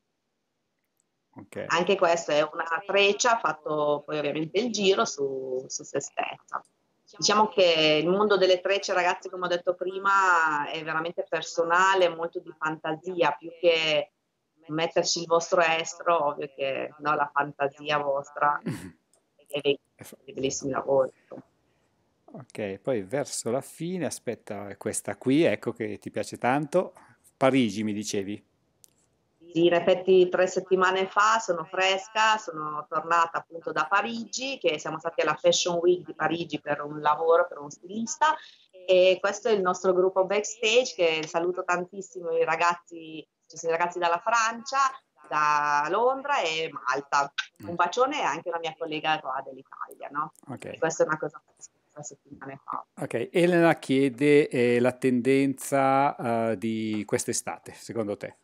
Okay. Anche questa è una treccia, ha fatto poi ovviamente il giro su, su se stessa. Diciamo che il mondo delle trecce, ragazzi, come ho detto prima, è veramente personale, molto di fantasia, più che metterci il vostro estro, ovvio che no, la fantasia vostra e dei E fa bellissimi lavori. Okay, poi verso la fine, aspetta, questa qui, ecco, che ti piace tanto. Parigi mi dicevi? Sì, in effetti tre settimane fa sono fresca, sono tornata appunto da Parigi, che siamo stati alla Fashion Week di Parigi per un lavoro, per uno stilista, e questo è il nostro gruppo backstage, che saluto tantissimo i ragazzi, ci sono i ragazzi dalla Francia, da Londra e Malta. Mh. Un bacione e anche la mia collega qua dell'Italia, no? E Okay. questa è una cosa fresca, tre settimane fa. Okay, Elena chiede, ehm, la tendenza, uhm, di quest'estate, secondo te?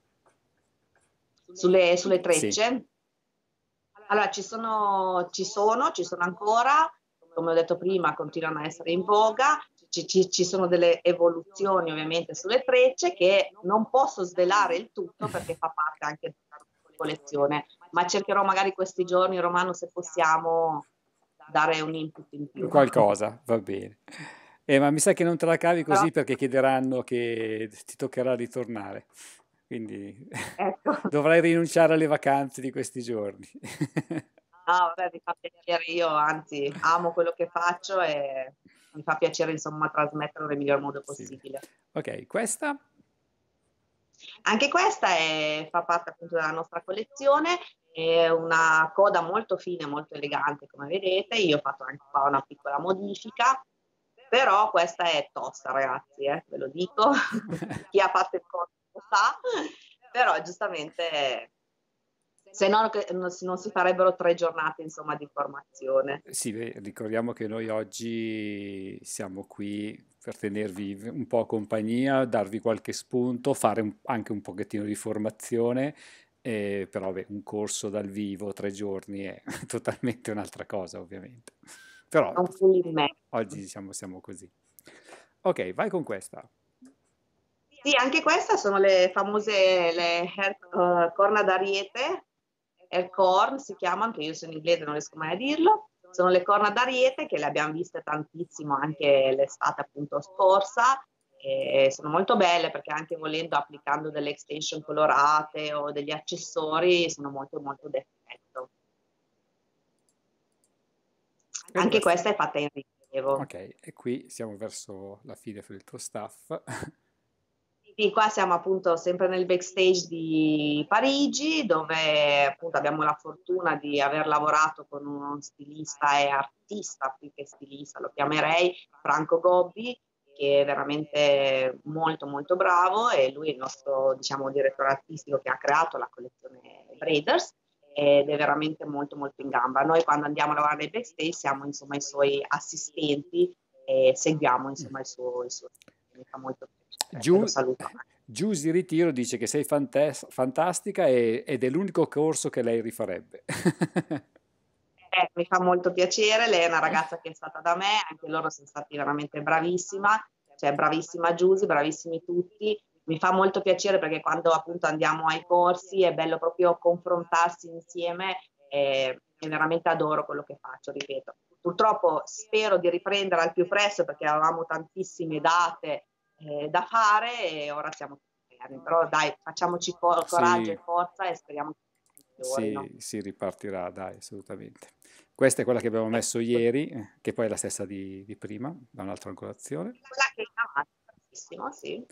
Sulle, sulle Sì. trecce? Allora, ci sono, ci sono, ci sono ancora, come ho detto prima, continuano a essere in voga, ci, ci- ci sono delle evoluzioni ovviamente sulle trecce che non posso svelare il tutto perché fa parte anche della collezione, ma cercherò magari questi giorni, Romano, se possiamo dare un input in più. Qualcosa, va bene. Eh, ma mi sa che non te la cavi Però, così perché chiederanno che ti toccherà ritornare. Quindi ecco, dovrai rinunciare alle vacanze di questi giorni. no, vabbè, mi fa piacere, io anzi amo quello che faccio e mi fa piacere insomma trasmetterlo nel miglior modo Sì. possibile. Ok, questa? Anche questa è, fa parte appunto della nostra collezione, è una coda molto fine, molto elegante come vedete, io ho fatto anche qua una piccola modifica, però questa è tosta ragazzi, eh, ve lo dico, chi ha fatto il corso lo sa, però giustamente se no che non si, non si farebbero tre giornate insomma di formazione. Sì, beh, ricordiamo che noi oggi siamo qui per tenervi un po' compagnia, darvi qualche spunto, fare un- anche un pochettino di formazione, eh, però beh, un corso dal vivo, tre giorni, è totalmente un'altra cosa, ovviamente. Però È un full immerso. oggi siamo, siamo così. Ok, vai con questa. Sì, anche queste sono le famose le hair, uh, corna d'ariete, hair corn si chiamano, che io sono inglese non riesco mai a dirlo. Sono le corna d'ariete che le abbiamo viste tantissimo anche l'estate appunto scorsa e sono molto belle perché anche volendo applicando delle extension colorate o degli accessori sono molto molto d'effetto. E Anche questa. questa è fatta in rilievo. Ok, e qui siamo verso la fine del tuo staff. Sì, qua siamo appunto sempre nel backstage di Parigi, dove appunto abbiamo la fortuna di aver lavorato con uno stilista e artista, più che stilista, lo chiamerei, Franco Gobbi, che è veramente molto molto bravo e lui è il nostro, diciamo, direttore artistico che ha creato la collezione Braiders ed è veramente molto molto in gamba. Noi quando andiamo a lavorare nei backstage siamo insomma i suoi assistenti e seguiamo insomma il suo, il suo mi fa molto piacere e lo Giù, saluto. Giusy Ritiro dice che sei fantes- fantastica e- ed è l'unico corso che lei rifarebbe. Eh, mi fa molto piacere, lei è una ragazza che è stata da me, anche loro sono stati veramente bravissima, cioè bravissima Giusy, bravissimi tutti. Mi fa molto piacere perché quando appunto andiamo ai corsi è bello proprio confrontarsi insieme e, e veramente adoro quello che faccio, ripeto. Purtroppo spero di riprendere al più presto perché avevamo tantissime date eh, da fare e ora siamo tutti fermi. Però dai, facciamoci co- coraggio Sì, e forza e speriamo che migliorino. sì, si ripartirà, dai, assolutamente. Questa è quella che abbiamo messo ieri, eh, che poi è la stessa di, di prima, da un'altra angolazione. Quella che è chiamata, bravissimo, sì.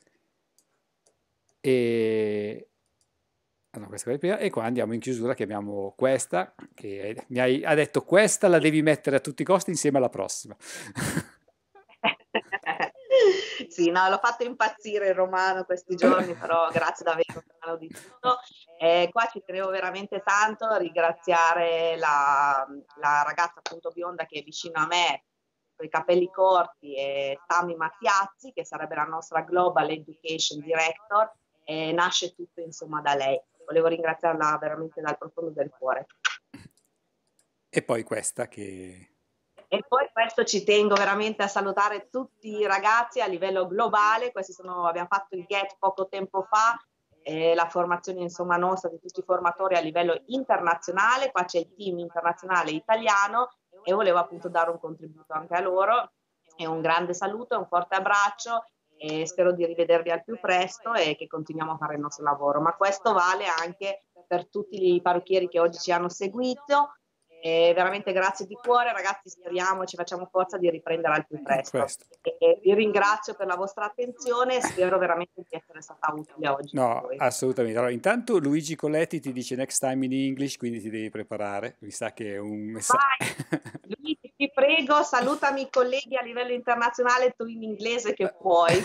E, ah no, questa è quella di prima. E qua andiamo in chiusura che abbiamo questa, che mi hai, ha detto questa la devi mettere a tutti i costi insieme alla prossima. Sì, sì, no, l'ho fatto impazzire il romano questi giorni, però grazie davvero Romano di tutto. E qua ci tenevo veramente tanto a ringraziare la, la ragazza appunto bionda che è vicino a me, con i capelli corti, e Tami Mattiazzi, che sarebbe la nostra Global Education Director, e nasce tutto insomma da lei. Volevo ringraziarla veramente dal profondo del cuore. E poi questa che... E poi questo ci tengo veramente a salutare tutti i ragazzi a livello globale. Questi sono, abbiamo fatto il Get poco tempo fa, eh, la formazione insomma nostra di tutti i formatori a livello internazionale. Qua c'è il team internazionale italiano e volevo appunto dare un contributo anche a loro. E un grande saluto, un forte abbraccio e spero di rivedervi al più presto e che continuiamo a fare il nostro lavoro. Ma questo vale anche per tutti i parrucchieri che oggi ci hanno seguito. E veramente grazie di cuore, ragazzi, speriamo, ci facciamo forza di riprendere al più presto. Questo. E vi ringrazio per la vostra attenzione e spero veramente di essere stata utile oggi. No, assolutamente. Allora, intanto Luigi Coletti ti dice next time in English, quindi ti devi preparare. Mi sa che è un messaggio. Luigi, ti prego, salutami i colleghi a livello internazionale, tu in inglese che puoi.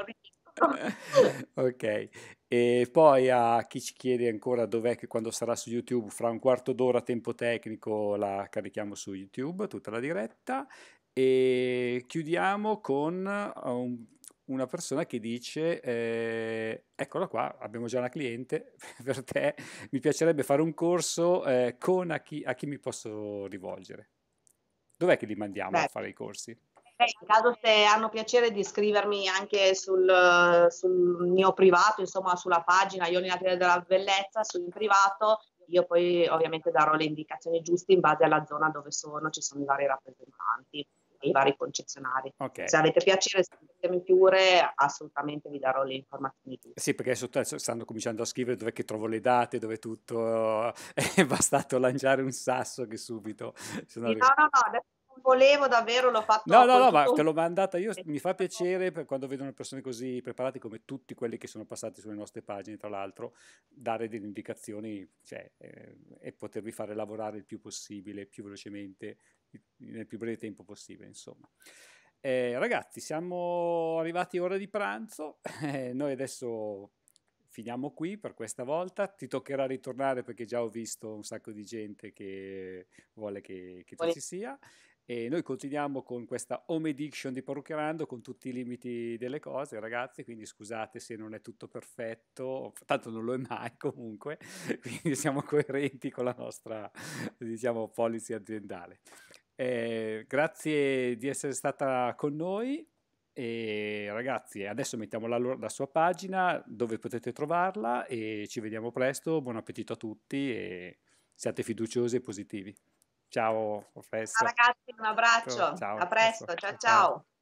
Ok, e poi a chi ci chiede ancora dov'è che quando sarà su YouTube, fra un quarto d'ora tempo tecnico la carichiamo su YouTube, tutta la diretta, e chiudiamo con un- una persona che dice, eh, eccola qua, abbiamo già una cliente per te, mi piacerebbe fare un corso eh, con a chi, a chi mi posso rivolgere. Dov'è che li mandiamo a Beh, fare i corsi? Eh, in caso se hanno piacere di scrivermi anche sul, sul mio privato, insomma sulla pagina Ionina Clinic della Bellezza, sul privato, io poi ovviamente darò le indicazioni giuste in base alla zona dove sono, ci sono i vari rappresentanti e i vari concessionari. Ok. Se avete piacere, scrivetemi pure, assolutamente vi darò le informazioni giuste. Sì, perché adesso adesso stanno cominciando a scrivere dove che trovo le date, dove tutto, è bastato lanciare un sasso che subito sono Sì, no, arrivati. no, no, adesso non volevo davvero, l'ho No, fatto no, con no, ma tutto te un... l'ho mandata io, mi fa piacere per quando vedono persone così preparate come tutti quelli che sono passati sulle nostre pagine, tra l'altro, dare delle indicazioni, cioè, eh, e potervi fare lavorare il più possibile, il più velocemente, nel più breve tempo possibile, insomma. Eh, ragazzi, siamo arrivati ora di pranzo, eh, noi adesso finiamo qui per questa volta, ti toccherà ritornare perché già ho visto un sacco di gente che vuole che, che tu ci sia. E noi continuiamo con questa home edition di Parruccherando con tutti i limiti delle cose, ragazzi, quindi scusate se non è tutto perfetto, tanto non lo è mai comunque, quindi siamo coerenti con la nostra, diciamo, policy aziendale. Eh, grazie di essere stata con noi e ragazzi, adesso mettiamo la, la sua pagina dove potete trovarla e ci vediamo presto, buon appetito a tutti e siate fiduciosi e positivi. Ciao, Ciao professor. ragazzi, un Ciao, abbraccio, ciao, a adesso, presto, ciao ciao. ciao.